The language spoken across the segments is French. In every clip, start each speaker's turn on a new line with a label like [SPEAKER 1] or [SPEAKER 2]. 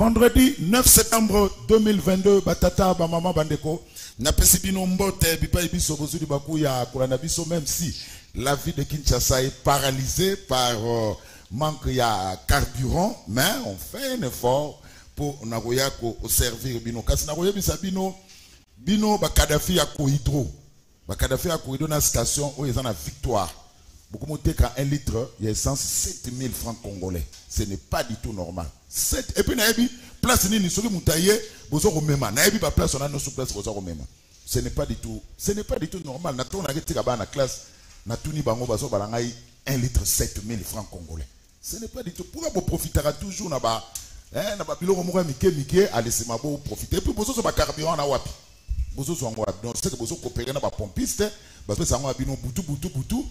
[SPEAKER 1] Vendredi 9 septembre 2022, Batata, Bamama Bandeko, Napesibino Mbote, Bipa Ibiso, Bozudi Bakuya, Kuranabiso, même si la vie de Kinshasa est paralysée par manque de carburant, mais on fait un effort pour Nagoya servir Bino. Kasi Nagoya Bisabino, Bino, Bakadafi à Kohydro. Bakadafi à Kohydro, dans la station où ils ont la victoire. Beaucoup monté qu'à 1 litre, il y a essence 7000 francs congolais. Ce n'est pas du tout normal. 7. Et puis, place ni soki mutaye, bozo remema. Na ebi ba place on a no sous place bozo remema. Ce n'est pas du tout normal. Na to na kiti ka ba na classe na tuni bango bazo balangai 1 litre 7000 francs congolais. Ce n'est pas du tout. Pourquoi vous profitera toujours na ba biloko moko mike allez c'est ma beau profiter. Et puis bozo so ba carburant na wapi. Bozo so ngo wapi. Donc c'est que bozo coopérer na ba pompiste, parce que ça ngo bino butu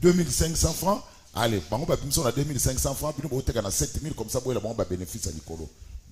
[SPEAKER 1] 2500 francs. Allez, bango ba bimso na 2500 francs, bino bo teka na 7000 comme ça boy la bango ba bénéfice à Nicolo.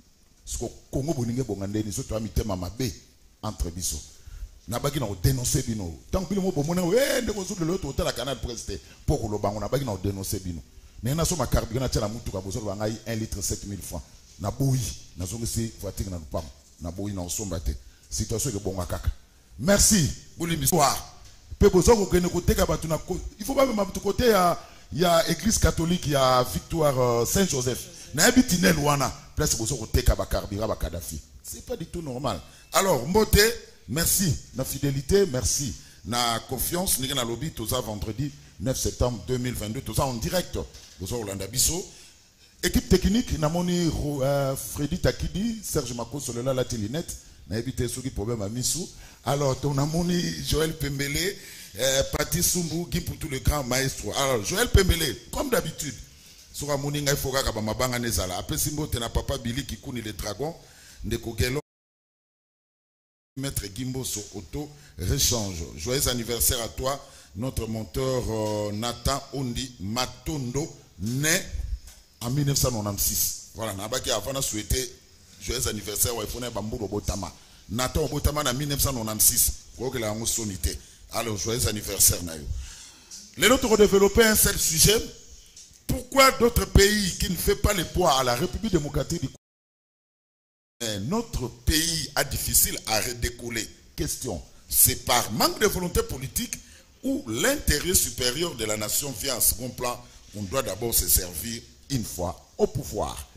[SPEAKER 1] Ce que Congo boninge bongandeni so to amitema mabe entre biso. Na baki na dénoncer bino. Tant que bino bo mona ndeko zo de l'autre hôtel à Canal Presse pour le bango na baki na dénoncer bino. Mais na so ma carburant na tela mutu ka bozo ba ngai 1 litre 7000 francs. Na boyi na zo ngisi voiture na lupam. Na boyi na osomba te. Situation ke bonga kaka. Merci. Bolimi soir. Pe bozo ko kene ko teka batu na il faut pas même batu côté il y a église catholique, il y a Victoire Saint-Joseph. Na bitinel wana place bozo ko teka ba carburant ba Kadhafi. C'est pas du tout normal. Alors Mbote, merci na fidélité, merci na confiance. Ni na lobby tout ça vendredi 9 septembre 2022, tout ça en direct. Bozo Rolanda Bisso. Équipe technique na moni Freddy Takidi, Serge Mako Solela la Télinette. Na évité ce qui problème à Missou. Alors ton amoni Joël Pembele, Pati Sumbu, Guy pour tout le grand maestro. Alors Joël Pembele, comme d'habitude, sur la moninga il faut que ma banga nezala. Après Simbo tena papa Billy qui connaît les dragons, ndeko gelo Maître Gimbo sur auto rechange. Joyeux anniversaire à toi, notre monteur Nathan Ondi Matondo, né en 1996. Voilà, Nabaki avant souhaité joyeux anniversaire au Fone Bamburo Botama. Nathan Botama en 1996. Alors, joyeux anniversaire. Les autres ont développé un seul sujet. Pourquoi d'autres pays qui ne font pas le poids à la République démocratique du Congo, notre pays a difficile à redécoller? Question. C'est par manque de volonté politique ou l'intérêt supérieur de la nation vient en second plan? On doit d'abord se servir une fois au pouvoir.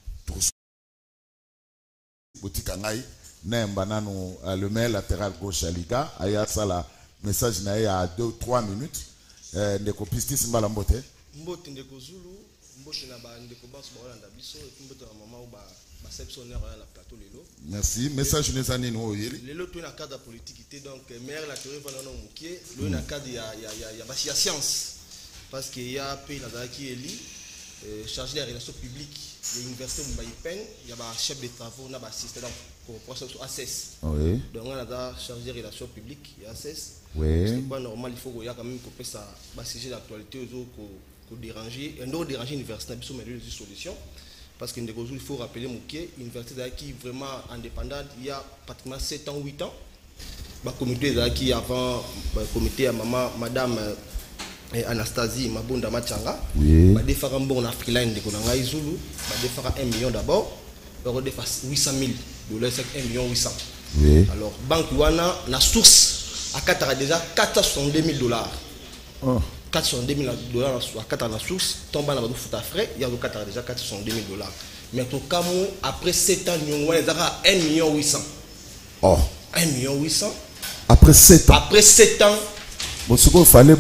[SPEAKER 1] Le mail latéral gauche à Liga, aya sala message na ya 2-3 minutes. Ndeko pistis mbala mbote.
[SPEAKER 2] Mbote ndeko Zulu, mbote na ba ndeko Bass Rolanda Bisso et mbote na maman ba sectionnaire na plateau lelo.
[SPEAKER 1] Merci. Message nezani no yeli.
[SPEAKER 2] Lelo to na cadre politique donc maire la théorie va na mukie, le na cadre ya science parce que ya pays na qui eli chargé des relations publiques de l'université de Mbaïpen, il y a un chef de travaux, il y a un assistant pour ACES. Oui. Donc on a chargé des relations publiques, il y a ACES. Oui. C'est pas normal, il faut qu'il y ait quand même un sujet d'actualité pour déranger. Et non déranger l'université, mais il y a des solutions. Parce qu'il faut rappeler que l'université qui est vraiment indépendante, il y a pratiquement 7 ans, 8 ans. Le comité qui avant, le comité à madame Anastasie Mabunda Machanga, oui. Des faire un bon Africain de Konanga Zulu, des faire 1 million d'abord, des faire 800 000 $, c'est 1 million 800. Oui. Alors, Banque Wana, la source à Qatar a déjà 462 000 $. Oh. 462 000 $ à Qatar la source, tombe dans le foot à frais, il y a le Qatar déjà 462 000 $. Mais au Cameroun, après 7 ans, il y a 1 million 800. Oh. 1 million 800.
[SPEAKER 1] Après 7 ans.
[SPEAKER 2] Après 7 ans.
[SPEAKER 1] Bon, ce qu'il fallait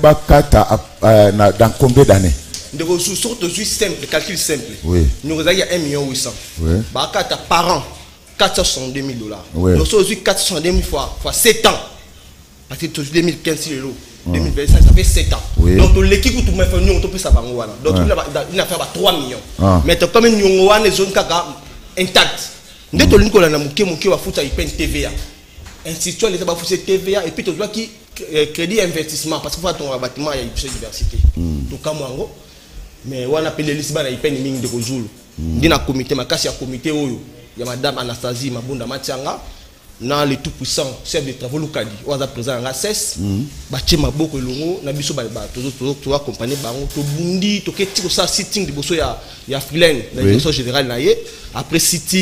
[SPEAKER 1] dans combien d'années?
[SPEAKER 2] De sorte de simple, le calcul simple.
[SPEAKER 1] Oui.
[SPEAKER 2] Nous avons 1 million 800. Oui. Par an, 462 000 $.
[SPEAKER 1] Oui.
[SPEAKER 2] Nous avons 462 000 fois 7 ans. Parce que 2015, 2025, ça fait 7 ans. Oui. Donc l'équipe où tout le monde fait, nous, on peut ça. Donc il a fait 3 millions. Mais comme nous avons une zone intacte, nous avons une TVA. Institution, les gens font TVA et puis tu vois qui crédit investissement parce que faut ton bâtiment il y a une diversité. Donc comme moi mais on appelle les Lisbonne il paye ming de Zulu. Dit na comité ma kasi ya comité oyo il y a madame Anastasie Mabunda Matianga na le tout puissant chef de travaux locali on a présent en ACES bâti maboko longo na biso ba to accompagner bango to bundi to keti ko ça sitting de boso ya freelance la direction générale na ye après sitting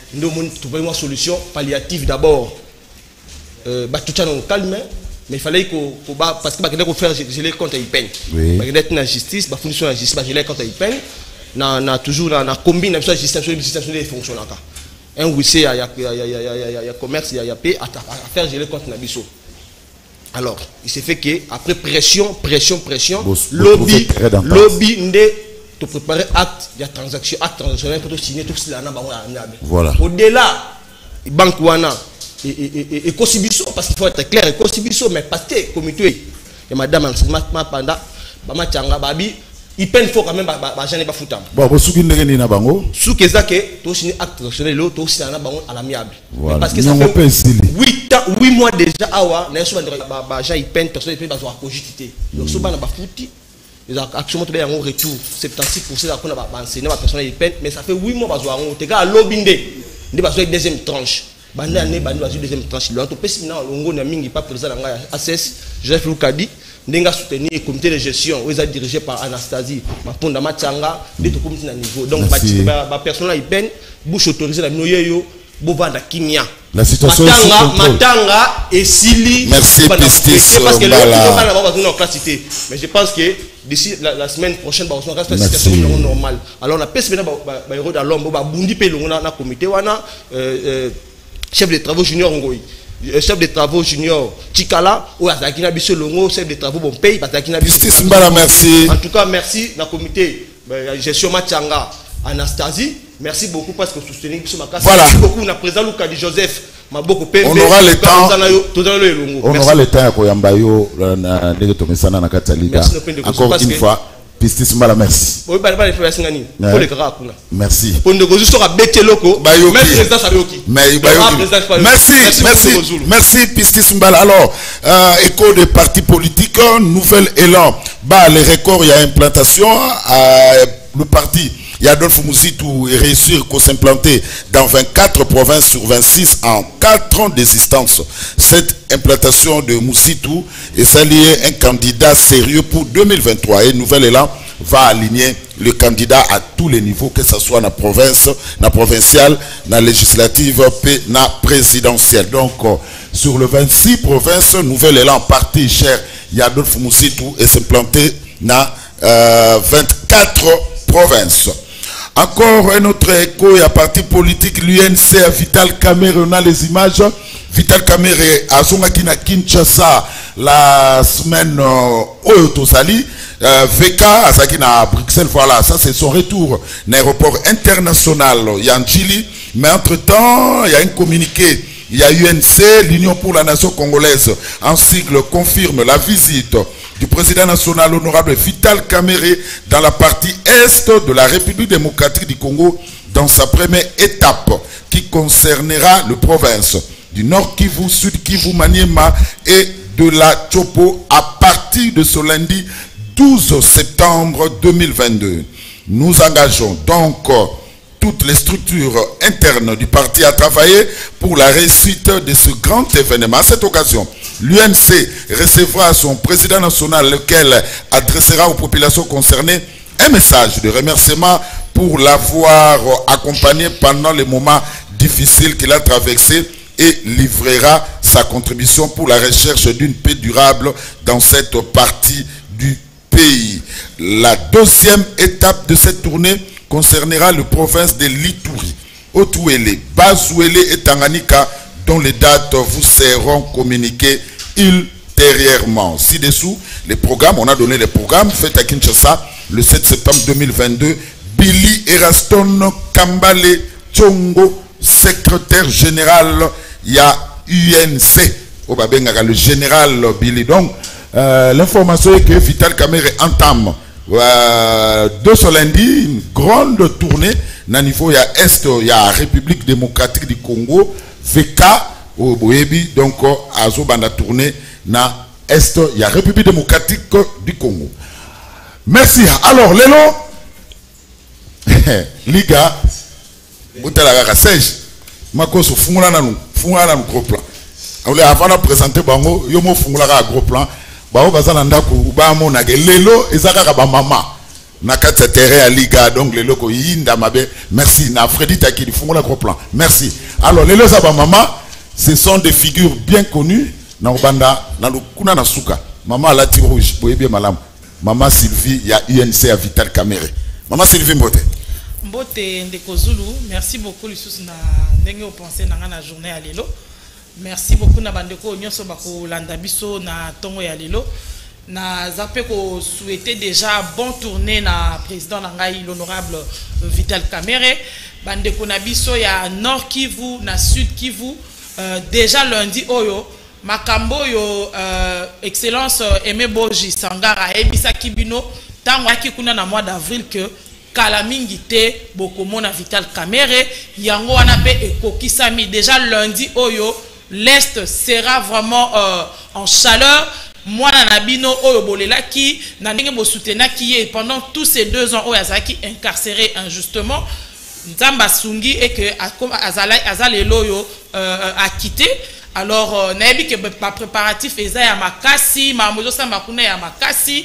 [SPEAKER 2] nous trouver une solution palliative d'abord. Tout ça dans calme, mais il fallait parce que il faut faire geler contre les peines. Il faut être dans la justice, il faut la justice, geler contre les peines. Na toujours na combine la justice de fonctionner. Un oui il y a commerce, il y a paix à faire geler contre Nabiso. Alors, il s'est fait que après pression, lobby de préparer acte, il y a transaction, acte transactionnel pour signer tout cela.
[SPEAKER 1] Voilà.
[SPEAKER 2] Au-delà, banque wana et Kosibiso, parce qu'il faut être clair, Kosibiso, mais parce que comité, et madame, pendant, babi, il peine fort quand même, j'en ai pas foutu.
[SPEAKER 1] Bon, vous souvenez de Nina Bango?
[SPEAKER 2] Sous que ça, tu as signé acte transactionnel, tu as signé à l'amiable.
[SPEAKER 1] Voilà.
[SPEAKER 2] Parce que ça fait 8 mois déjà, awa, n'a pas de peine, personne ne peut pas cogiter. Donc, ce n'est pas foutu. Les actions sont en retour. 76% d'encore n'a enseigné ma personne peine, mais ça fait 8 mois que tu as lobbying. Tu as une deuxième tranche. Banda ne banda une deuxième tranche. Le entreprise maintenant longo na mingi pas président nga ACS Joseph Lukadi ndenga soutenir le comité de gestion où est dirigé par Anastasie Maponda Machanga de tout comité na niveau. Donc ba personne il peine bouche autorisée la noyeyo bovanda kimia.
[SPEAKER 1] La situation
[SPEAKER 2] Matanga et Sili.
[SPEAKER 1] Merci Pistis.
[SPEAKER 2] Parce que le mais je pense que d'ici la semaine prochaine, on va faire une situation normale. Alors, on a peut-être maintenant l'homme, bundi pe na comité wana chef de travaux junior ngoi. Chef de travaux junior Chikala ou Azakina Biso Longo, chef de travaux bon pays Azakina Biso.
[SPEAKER 1] Pistis Mbala, merci.
[SPEAKER 2] En tout cas, merci na comité gestion Machanga Anastasie. Merci beaucoup parce que vous soutenez Biso Makasi.
[SPEAKER 1] Voilà.
[SPEAKER 2] Merci beaucoup na président Lukadi Joseph.
[SPEAKER 1] On aura le temps. On aura le temps à Koyambayo encore une fois. Pistis Mbala, merci. Merci. Merci Pistis Mbala. Alors, écho des partis politiques, nouvel élan. Bah, les records, il y a implantation. Le parti Adolphe Moussitou et réussir qu'on s'implanter dans 24 provinces sur 26 en 4 ans d'existence. Cette implantation de Moussitou est s'allier un candidat sérieux pour 2023 et Nouvel Élan va aligner le candidat à tous les niveaux, que ce soit dans la province, dans la provinciale, dans la législative et dans la présidentielle. Donc, sur le 26 provinces, Nouvel Élan parti cher Adolphe Moussitou et s'implanter dans 24 provinces. Encore un autre écho et à parti politique, l'UNC à Vital Kamerhe, on a les images. Vital Kamerhe à Zonakina Kinshasa la semaine Oyotosali. VK à Zakina à Bruxelles, voilà, ça c'est son retour l'aéroport international Yanchili. Mais entre-temps, il y a un communiqué. Il y a UNC, l'Union pour la Nation Congolaise, en sigle, confirme la visite du président national honorable Vital Kamerhe dans la partie est de la République démocratique du Congo dans sa première étape qui concernera le province du Nord Kivu, Sud Kivu, Maniema et de la Chopo à partir de ce lundi 12 septembre 2022. Nous engageons donc toutes les structures internes du parti à travailler pour la réussite de ce grand événement. À cette occasion, l'UNC recevra son président national, lequel adressera aux populations concernées un message de remerciement pour l'avoir accompagné pendant les moments difficiles qu'il a traversés et livrera sa contribution pour la recherche d'une paix durable dans cette partie du pays. La deuxième étape de cette tournée concernera le province de l'Ituri, Otuele, Bazouele et Tanganyika, dont les dates vous seront communiquées ultérieurement. Ci-dessous, les programmes, on a donné les programmes faits à Kinshasa le 7 septembre 2022. Billy Eraston Kambale Tchongo, secrétaire général, il y a UNC, le général Billy. Donc, l'information est que Vital Kamerhe entame de ce lundi une grande tournée dans niveau il y a Est, il y a République démocratique du Congo, VK au Boebi, donc à Zobanda tournée dans Est, il y a République démocratique du Congo. Merci. Alors, Lélo, Liga, Boutalaga Sèche, Makoso Fungula nan gros plan. Avant de présenter Bango, Yomo Fungula gros plan. Bao bazana ndaku ba mona ge lelo ezaka ba mama Nakata terrain à Liga, donc les locaux Yinda Mabe. Merci. Na Freddy Takili, Fungola gros plan. Merci. Alors, les Lozaba Mama, ce sont des figures bien connues. Na Obanda, na Lukuna na Souka. Maman Lati Rouge, Boyebie Malam. Maman Sylvie, il y a UNC à Vital Caméré. Maman Sylvie Mbote.
[SPEAKER 3] Mbote Ndeko Zulu, merci beaucoup Lusus na ndenge au pensé na journée à Lelo. Merci beaucoup na bandeko nyonso bako landa biso na tongo ya Lelo. Na zape ko souhaiter déjà bon tournée na président nangai l'honorable Vital Caméré. Bandeko na biso ya Nord Kivu na Sud Kivu. Déjà lundi oyo makambo yo excellence Aimé Boji Sangara ebisa kibino tango akikuna na mois d'avril que kala mingi te bokomona Vital Caméré yango wana pe ekokisami déjà lundi oyo l'est sera vraiment en chaleur. Moi nabino oyo bolelaki na ndenge bo soutenaki ye pendant tous ces 2 ans oyo azaki incarcéré injustement nzamba sungi et que azalelo yo a quitté. Alors nayebi que ba préparatif eza ya makasi mamozo samba kuna ya makasi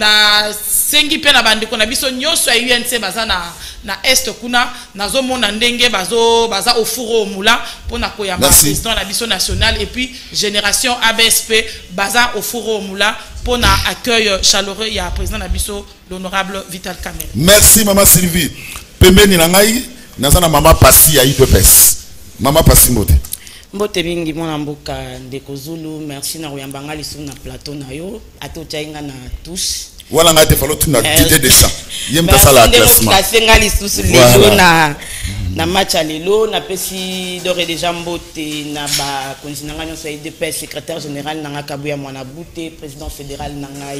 [SPEAKER 3] na sengi pe na bandeko na biso nyonso ya UNC baza na est kuna nazomona ndenge baza au fouro mula pona ko ya président na biso national et puis génération ABSP baza au fouro mula pona accueil chaleureux ya président na biso l'honorable Vital Caméré.
[SPEAKER 1] Merci maman Sylvie. Pembeni na ngai nazana maman Pasi ya IDPS. Maman Pasi Mbote.
[SPEAKER 4] Mbote mingi mwana mboka Ndeko Zulu, merci na Royambanga lisu na plateau na yo, ato chainga na touche.
[SPEAKER 1] Wala ngate falo tuna Didier Deschamps. Yemta sala classement.
[SPEAKER 4] Merci Ndeko lisu lelo na match à lelo na pesi d'ores et déjà Mbote na ba konzinanga nyonso IDPS secrétaire général nanga Kabuya Mwana Bute, président fédéral nanga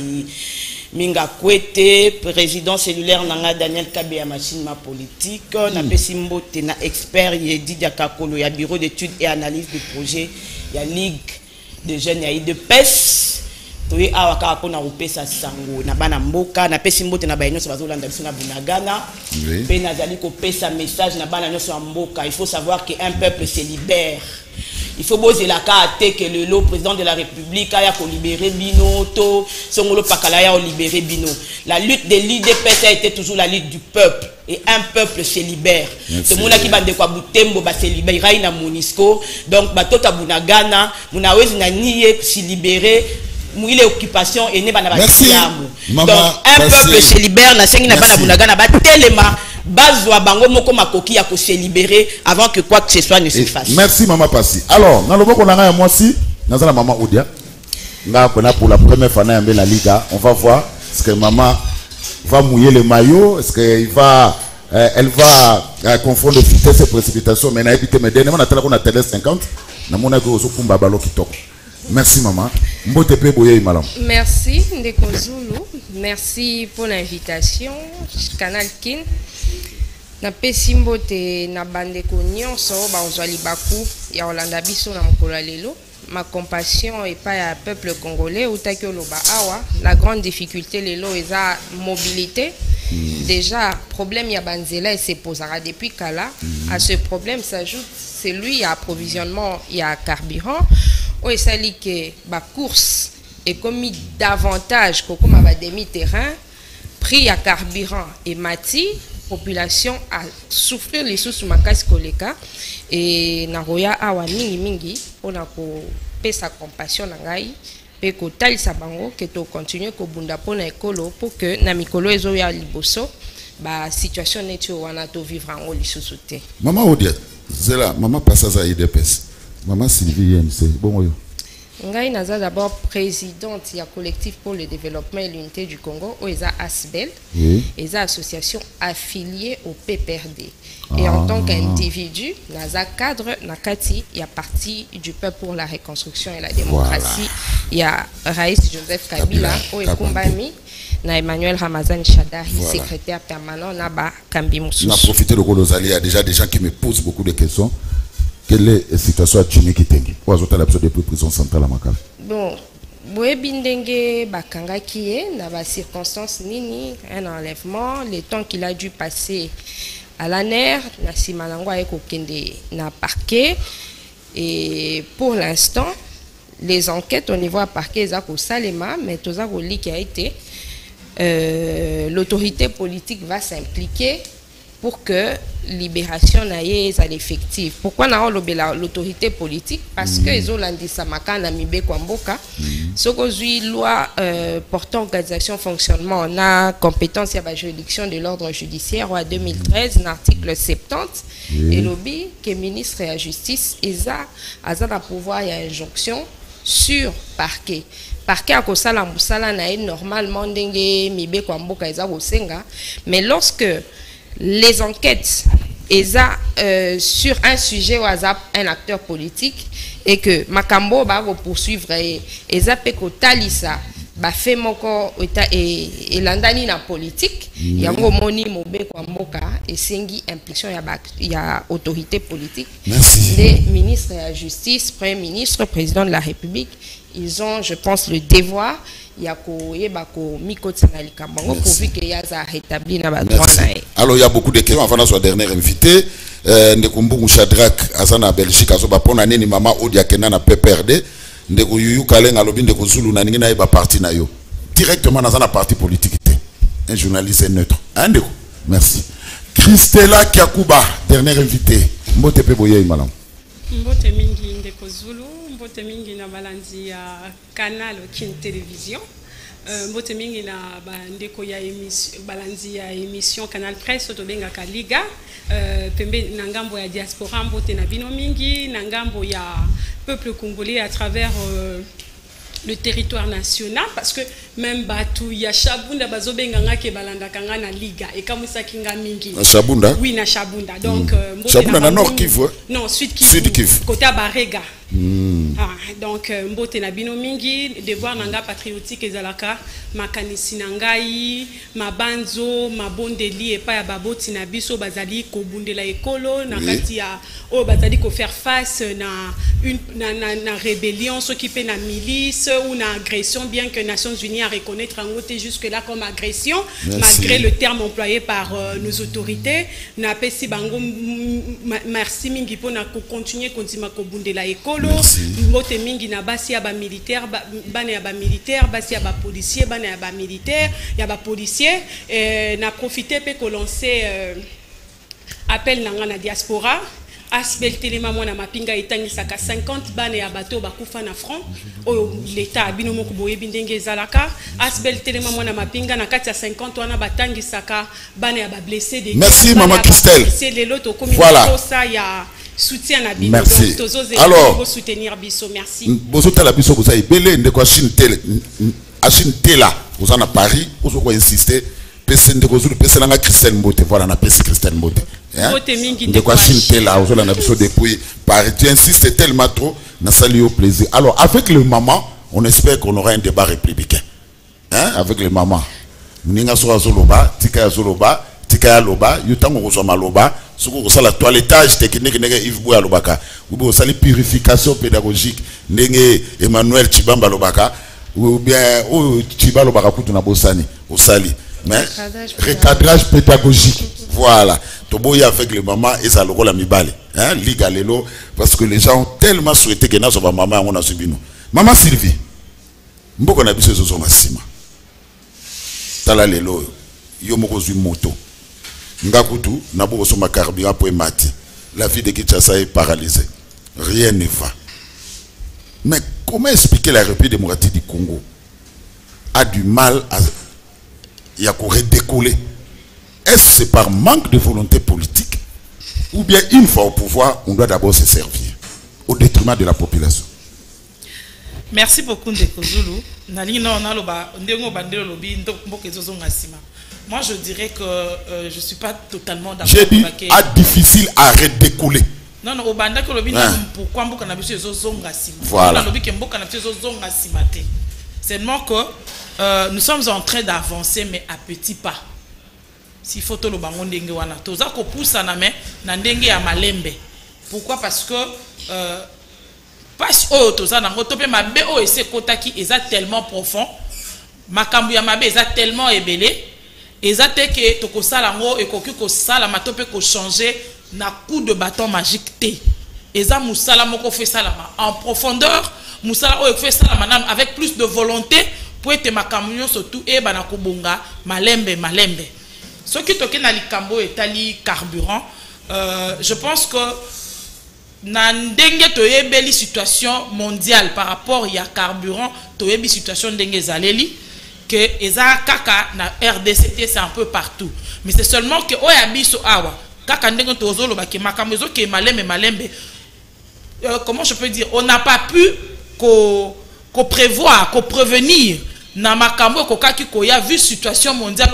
[SPEAKER 4] Minga Kwete, président cellulaire nanga Daniel Kabeya machine ma politique na pesi Mbote na expert Didier Kakolo ya bureau d'études et analyse de projet ya ligue de jeunes ya IDPS toye awaka pona upesa sango na bana mboka na pesi Mbote na bayenyo so bazolanda biso na Bunagana pe nazali ko pesa message na bana nyonso ya mboka. Il faut savoir que un peuple se libère. Il faut poser la carte que le président de la République a libéré Bino, to Songolo Pakalaya a libéré Bino. La lutte de l'IDPS a été toujours la lutte du peuple. Et un peuple se libère. Ce monde qui va de quoi Boutembo se libérer na Monisco. Donc batota Bunagana, Munawezi na nié se libérer. Mouille occupation et ne bana donc un peuple se libère na sengi na bana Bunagana ba telema. Bazwa bango moko makoki ya ko se libérer avant que quoi que ce soit ne se fasse.
[SPEAKER 1] Merci maman Pasi. Alors, na loboko na nga moi aussi, nazala maman Oudia. Nga kona pour la première fois na la Liga, on va voir est-ce que maman va mouiller le maillot, est-ce que elle va confondre vitesse et précipitation mais na éviter mais dernièrement na tala ko na télé 50 na mona ko zo kumba balo kitoko. Merci maman. Mbote pe boye malam.
[SPEAKER 5] Merci Ndeko Zulu. Merci pour l'invitation. Canal Kin. Na pesi Mbote na bandeko nyonso ba ozwali baku ya Olanda biso na mokolo lelo. Ma compassion et pas à peuple congolais ou takoloba awa. La grande difficulté lelo eza mobilité. Déjà problème ya banzela et se posera depuis kala. À ce problème s'ajoute celui à approvisionnement il y a carburant. O esali que ba course est commis davantage que comme ba demi-terrain, prix à carburant et mati, population a souffrir les sous makasi koleka et na roya awa mingi on a ko pesa compassion na ngai pe ko talisa bango que to continuer ko bunda pona ekolo pour que na mikolo ezo ya liboso ba situation netu wana to vivre en lisusu te.
[SPEAKER 1] Maman Odia, zela maman passa za IDPS. Maman Sylvie c'est bon yo.
[SPEAKER 5] Ngai naza d'abord présidente du collectif pour le développement et l'unité du Congo, OESA ASBEL, ESA association affiliée au PPRD. Et en tant qu'individu, naza cadre nakati, il y a parti du peuple pour la reconstruction et la démocratie. Il y a Raïs Joseph Kabila, Oekumbami, na Emmanuel Ramazan Shadari, secrétaire permanent Naba Kambi Moussous.
[SPEAKER 1] On a profité de Golozali, il y a déjà des gens qui me posent beaucoup de questions. Quelle est la situation à Tchimiki Tengi? Pour ajouter l'absurde de prison centrale à Makala.
[SPEAKER 5] Bon, Boebindenge Bakanga qui est, dans les circonstances nini, un enlèvement, le temps qu'il a dû passer à la nerf, na Simanangwa eko kende na parquet. Et pour l'instant, les enquêtes au niveau à parquet, Zako Salema, mais Tozako Li qui a été l'autorité politique va s'impliquer pour que libération naie soit effective. Pourquoi l'autorité politique? Parce que ils ont landisa makana mibe kwamboka. Sokozui loi portant organisation fonctionnement on a compétence à la juridiction de l'ordre judiciaire en 2013 l'article 70 et lobby que ministre de la justice a un pouvoir et injonction sur parquet. Parquet a kosala musala na normalement ndenge mibe kwamboka eza bosenga, mais lorsque les enquêtes sur un sujet ou un acteur politique et que Makambo va poursuivre et peko talisa ba fait moko et landani na politique yango moni mobe kwa mboka et sengi implication ya autorité politique.
[SPEAKER 1] Merci.
[SPEAKER 5] Les ministres de la justice, premier ministre, président de la République, ils ont, je pense, le devoir pourvu que yaza rétabli na ba droit na.
[SPEAKER 1] Alors il y a beaucoup de questions avant notre dernier invité Ndekumbu Shadrack azana Belgique azoba pona neni mama Odia Kena na PPRD ndeko yuyu kalenga lobi ndeko Zulu na ningi na ba parti na yo directement dans un parti politique un journaliste neutre ndeko. Merci. Christella Kiakuba dernier invité mbote pe boye malam
[SPEAKER 6] mbote mingi ndeko Zulu mbote mingi na balanzi ya canal Kin Télévision mbote mingi na bandeko ya émission balanzi ya émission Canal Presse tobenga Kaliga pembe na ngambo ya diaspora mbote na bino mingi na ngambo ya peuple congolais à travers le territoire national parce que même Batu ya Shabunda bazobenga ngake balanda kanga na liga et kamusa kinga mingi
[SPEAKER 1] na Shabunda
[SPEAKER 6] oui na Shabunda donc
[SPEAKER 1] Shabunda na Nord Kivu
[SPEAKER 6] non Sud Kivu côté Barega. Donc mbote na bino mingi devoir nanga patriotique ezalaka makanisi nangai mabanzo mabondeli epa ya baboti na biso bazali kobundela ekolo na kati ya o bazali ko faire face na une rébellion ce qui peut na milice ou na agression bien que Nations Unies a reconnaître en côté jusque là comme agression. Merci. Malgré le terme employé par nos autorités na pesi bango merci mingi pona ko continuer kontima kobundela ekolo mbote mingi na basi ya ba militaire bana ya ba militaire basi ya ba policier bana ya ba militaire ya ba policier na profiter pe ko lancer appel nanga na diaspora Asbel telema mwana mapinga etangisaka 50 bana ya bato bakufa na front o l'état bino moko boyebi ndenge ezalaka Asbel telema mwana mapinga na kati ya 50 wana batangisaka bana ya ba blessé de
[SPEAKER 1] merci maman Christelle
[SPEAKER 6] c'est lelo to communiquer ça ya soutien à bino
[SPEAKER 1] donc
[SPEAKER 6] tozo
[SPEAKER 1] alors
[SPEAKER 6] soutenir biso merci
[SPEAKER 1] bozo tala biso boza ibele ndeko Chine tela boza na Paris bozo ko insister pese ndeko Zulu pese nanga Christelle Mbote voilà na pese Christelle Mbote de quoi Chine là aujourd'hui on a besoin depuis Paris tu insistes tellement trop na sali au plaisir alors avec le maman on espère qu'on aura un débat républicain avec le maman ninga so azoloba tika ya loba yutango ko so maloba soko ko sala toilettage technique ndenge Yves Bouya lobaka ou sali purification pédagogique ndenge Emmanuel Chibamba lobaka ou bien Chiba lobaka kutu na bosani osali mais recadrage pédagogique voilà toboya avec le maman et ça lokola mibale liga lelo parce que les gens ont tellement souhaité que nazo ba maman on a subi nous maman Sylvie mboko na biso zo masima tala lelo yo moko zui moto ngakutu na boko so carburant pour mati la vie de Kinshasa est paralysée rien ne va mais comment expliquer la République démocratique du Congo a du mal à redécoller? Est-ce par manque de volonté politique ou bien une fois au pouvoir, on doit d'abord se servir au détriment de la population?
[SPEAKER 3] Merci beaucoup Ndeko Zulu. Moi je dirais que je ne suis pas totalement d'accord.
[SPEAKER 1] J'ai dit difficile à redécoller.
[SPEAKER 3] Non, au banda que lobby pourquoi mboka na biso ezozonga sima.
[SPEAKER 1] Voilà.
[SPEAKER 3] Lobby ke mboka na biso ezozonga sima te. Seulement que nous sommes en train d'avancer mais à petits pas. Si photo lo bango ndenge wana toza ko poussa na mais na ndenge ya malembe. Pourquoi? Parce que pas toza na ngoto pe mabe o ese kotaki eza tellement profond. Makambu ya mabe eza tellement ebelé. Eza te ke toko sala ngo ekoki ko sala matope ko changer na coup de bâton magique te. Eza musala moko fait salama en profondeur, musala o fait salama avec plus de volonté pour être makambo surtout et bana kobonga malembe. Ce qui toke na likambo etali carburant, je pense que na ndenge toyebeli situation mondiale par rapport ya carburant, toyebi situation ndenge zaleli que eza kaka na RDC c'est un peu partout. Mais c'est seulement que oya biso awa kaka ndenge tozolo ba ke makambo ezo ke malembe comment je peux dire, on n'a pas pu ko prévoir, ko prévenir na makambo kokaki koya vu situation mondiale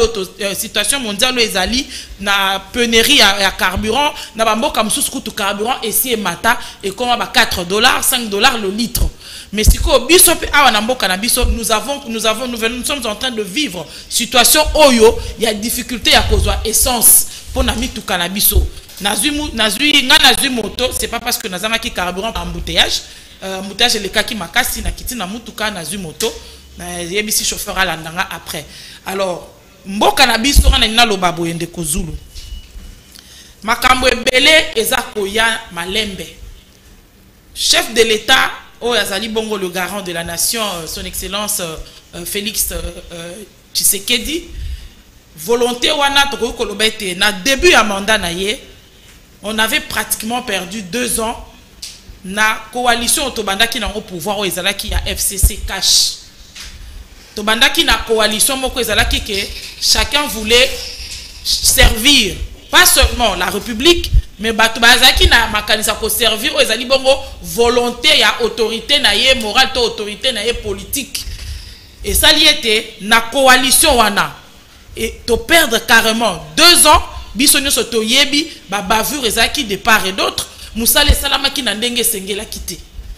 [SPEAKER 3] ezali na pénurie ya carburant na bamboka mususu kutu carburant esi e mata et comme ba $4 $5 le litre. Mais si ko biso pe awa na mboka na biso nous sommes en train de vivre situation oyo ya difficulté ya kozwa essence pour na mituka na biso. Nazui moto, c'est pas parce que nazama ki carburant embouteillage le cas qui makasi na kiti na mutuka nazui moto na yebisi chauffeur à landanga après. Alors mboka na biso na loba boyende kozulu makambo ebele eza koya malembe. Chef de l'État Azali Bongo, le garant de la nation, son excellence Félix Tshisekedi, volonté wana to kolobete na début ya mandat na ye, on avait pratiquement perdu 2 ans na coalition tobandaki na au pouvoir o ezalaki ya FCC cash. Tobandaki na coalition moko ezalaki que chacun voulait servir pas seulement la République mais bato bazaki na makanisa ko servir o ezali bongo volonté ya autorité na ye morale to autorité na ye politique. Et ça li était na coalition wana et to perdre carrément 2 ans biso nyoso to yebi ba bavure ezaki de part et d'autre musale salamaki na ndenge sengela kité.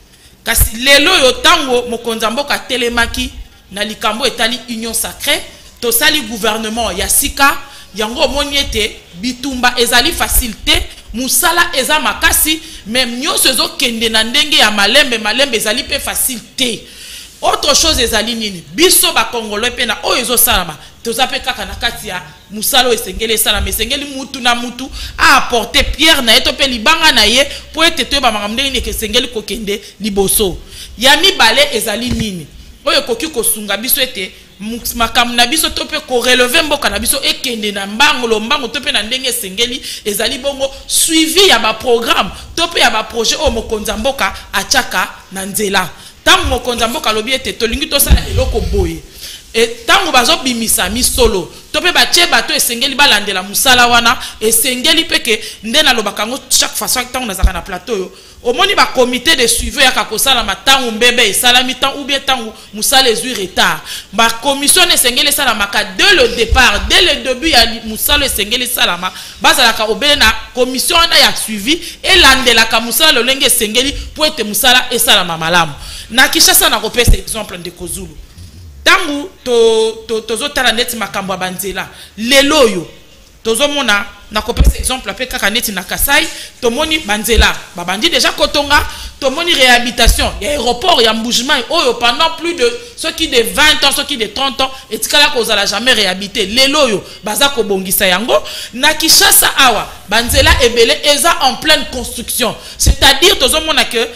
[SPEAKER 3] Kasi lelo yo tango mokonza mboka telemaki na likambo etali union sacrée to sali gouvernement ya sika yango moniete bitumba ezali facilité musala eza makasi même nyoso zo kende na ndenge ya malembe ezali pe facilité. Autre chose ezali nini biso ba congolais pe na oyo ezo salama tozape kaka na kati ya musalo esengeli salama esengeli mutu na mutu a apporter pierre na eto pe libanga na ye po ete ba makamde ni ke esengeli kokende liboso ya mibale ezali nini oyo koki kosunga biso ete makambo na biso to pe ko relever mboka na biso ekende na mbango to pe na ndenge esengeli ezali bongo suivi ya ba programme to pe ya ba projet o mokonza mboka achaka na nzela. Tango mokonza mboka lobi ete tolingi tosala eloko boye et tango bazo bimisa misolo tope batie bato esengeli balandela musala wana esengeli peke ndena lobaka ngo chaque fois tango nazaka na plateau yo omoni ba comité de suivi ya kakosala matango mbebe esalami tango ou bien tango musala ezui retard ba commission esengeli salamaka dès le départ dès le début ya musala esengeli salama bazalaka obele na commission na ya suivi elandelaka musala lolenge esengeli po ete musala esalama malamu. Na Kinshasa na kopesa exemple de Kozulu. Tangu tozo tala neti makambo ya banzela. Lelo yo tozo mona na kopesa exemple pe kaka neti na Kasai tomoni banzela. Babandi déjà kotonga tomoni réhabilitation. Ya aéroport ya Mbujima oyo pendant plus de ceux qui de 20 ans, ceux qui de 30 ans et tikala kozala jamais réhabilité. Lelo yo baza ko bongisa yango na Kinshasa awa banzela ebele eza en pleine construction. C'est-à-dire tozo mona que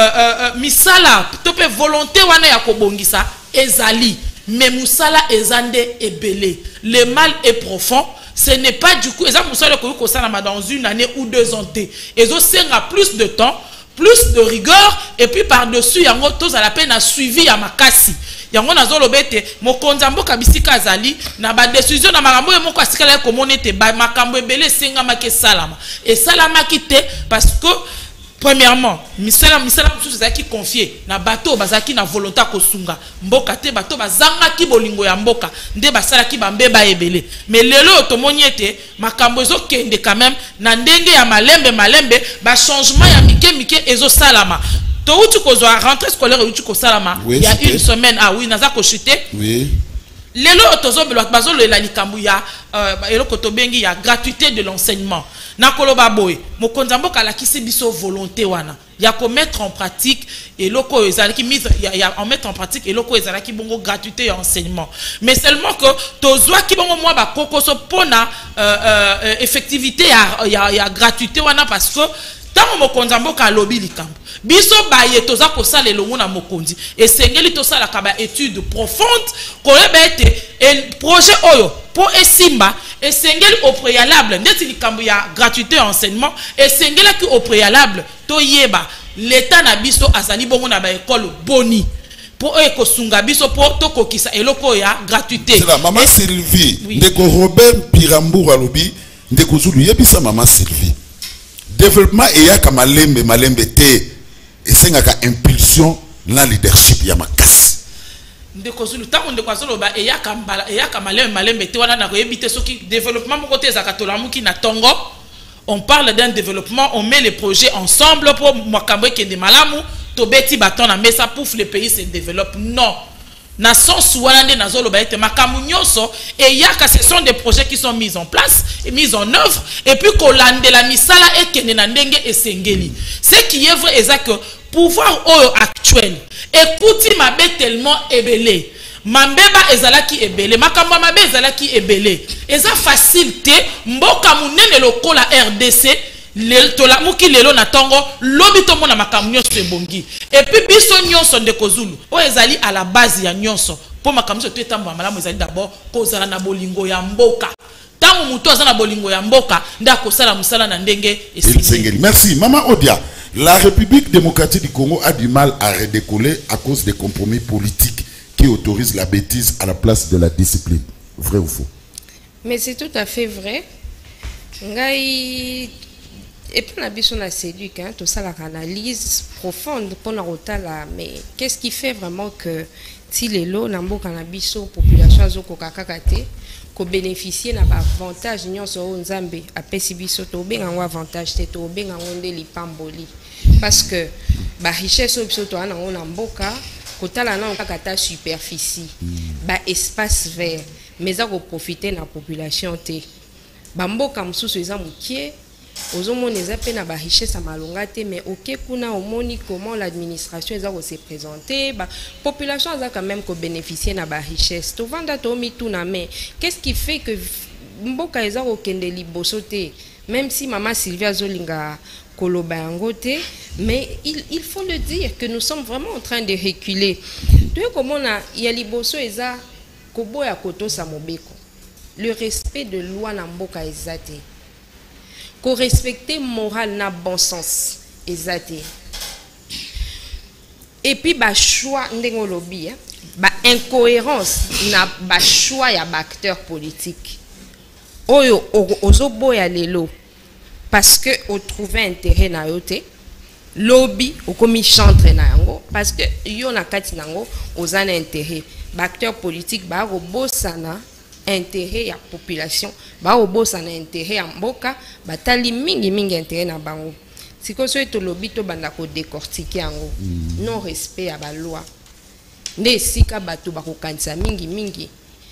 [SPEAKER 3] misala tope volonté wana ya kobongisa ezali mais musala ezande ebele. Le mal est profond. Ce n'est pas du coup eza musala ko salama dans 1 année ou 2 ans. Ezo senga plus de temps, plus de rigueur et puis par-dessus yango toza la peine à suivi ya makasi. Yango nazolo bete mokonza mboka bisika azali na ba décision na makambo moko asikala ko monete ba makambo ebele senga make salama. Et salama kité parce que premièrement, misala mususu zaki confié na bato bazaki na volonté kosunga mboka te bato bazanga ki bolingo ya mboka nde basala ki bambeba ebele mais lelo tomoni ete makambo ezo kende quand même na ndenge ya malembe ba changement ya mike ezo salama to uti kozwa rentrée scolaire uti ko salama il y a une semaine oui naza ko chuter oui lelo tozobelwa bazolo la likambu ya eloko tobengi ya gratuité de l'enseignement na koloba boy mokonza mboka la kisi biso volonté wana ya ko mettre en pratique eloko ezalaki mise ya en mettre en pratique eloko ezalaki bongo gratuité ya enseignement mais seulement que tozwa ki bongo moi ba kokoso pona effectivité ya gratuité wana parce que Tant mokonzi mboka lobi likambo. Biso baye toza kosala elongo na mokonzi. Esengeli tosala kaba étude profonde koyeba ete projet oyo pour esimba esengeli au préalable ndeti likambo ya gratuité enseignement esengeli ki au préalable toyeba l'état na biso azali bongo na ba école boni. Pour eux kosunga biso pour to kokisa eloko ya gratuité.
[SPEAKER 1] C'est la maman Sylvie. Ndeko Robert Pirambour alobi ndeko Zulu yebisa maman Sylvie. Développement et ya malembe te esengaka impulsion la leadership ya makasi.
[SPEAKER 3] Ndeko Zulu tango ndeko Zulu ba e ya malembe te wana na koyebite soki développement moko te za katolamuki na tongo. On parle d'un développement, on met les projets ensemble pour makambo kende malamu. Tobeti baton na mesa pouf le pays se développe. Non. Na sens wana na zolo ba ete makamu nyonso et yaka ce sont des projets qui sont mis en place et mis en œuvre et puis kolande la misala et kende na ndenge esengeli. Ce qui est vrai est que pouvoir actuel écoute mabe tellement ebelé. Mambeba ezalaki ebele makambo mabe ezalaki ebele. Eza facilité mboka munene lokola RDC tola muki lelo na tongo lobi to mona makambo nyonso ebongi et puis biso nyonso ndeko Zulu o ezali à la base ya nyonso po makambo to etambo malamu ezali d'abord kozala na bolingo ya mboka tango muto azana na bolingo ya mboka nda kosala musala na ndenge esengeli.
[SPEAKER 1] Merci maman Odia. La République démocratique du Congo a du mal à redécoller à cause des compromis politiques qui autorisent la bêtise à la place de la discipline. Vrai ou faux?
[SPEAKER 5] Mais c'est tout à fait vrai. Ngai et puis on a besoin de séduire, tout ça la analyse profonde pour nous là. Mais qu'est-ce qui fait vraiment que si les lots n'ambo cannabis population zoko kakakate ko bénéficier n'a pas avantage nion so nzambe apesi biso to benga ngo avantage te to benga ngonde lipamboli parce que ba richesse biso to ana ngona mboka kotala na kakata superficie ba espace vert mais za ko profiter na population te ba mboka msusu eza mukie ozomona eza pe na ba richesse malonga te mais ok kuna omoni comment l'administration eza ko se présenter ba population eza quand même ko bénéficier na ba richesse to vanda to mi tout na mais qu'est-ce qui fait que mboka eza ko kende liboso te même si maman Sylvia Zolinga koloba yango te mais il faut le dire que nous sommes vraiment en train de reculer to comment na ya liboso eza koboya koto sa mobeko le respect de loi na mboka eza te ko respecter moral na bon sens ezate et puis ba choix ndengo lobby ba incohérence na ba choix ya ba acteur politique oyo ozoboya lelo parce que o trouver intérêt na yote lobby o komi chantre na yango parce que yo na kati nango ozana intérêt ba acteur politique ba robosana intérêt ya population ba obosa na intérêt ya mboka batali mingi intérêt na bango siko so eto lobi to banda ko décortiquer yango non respect ya ba loi nde sika bato bakokanisa mingi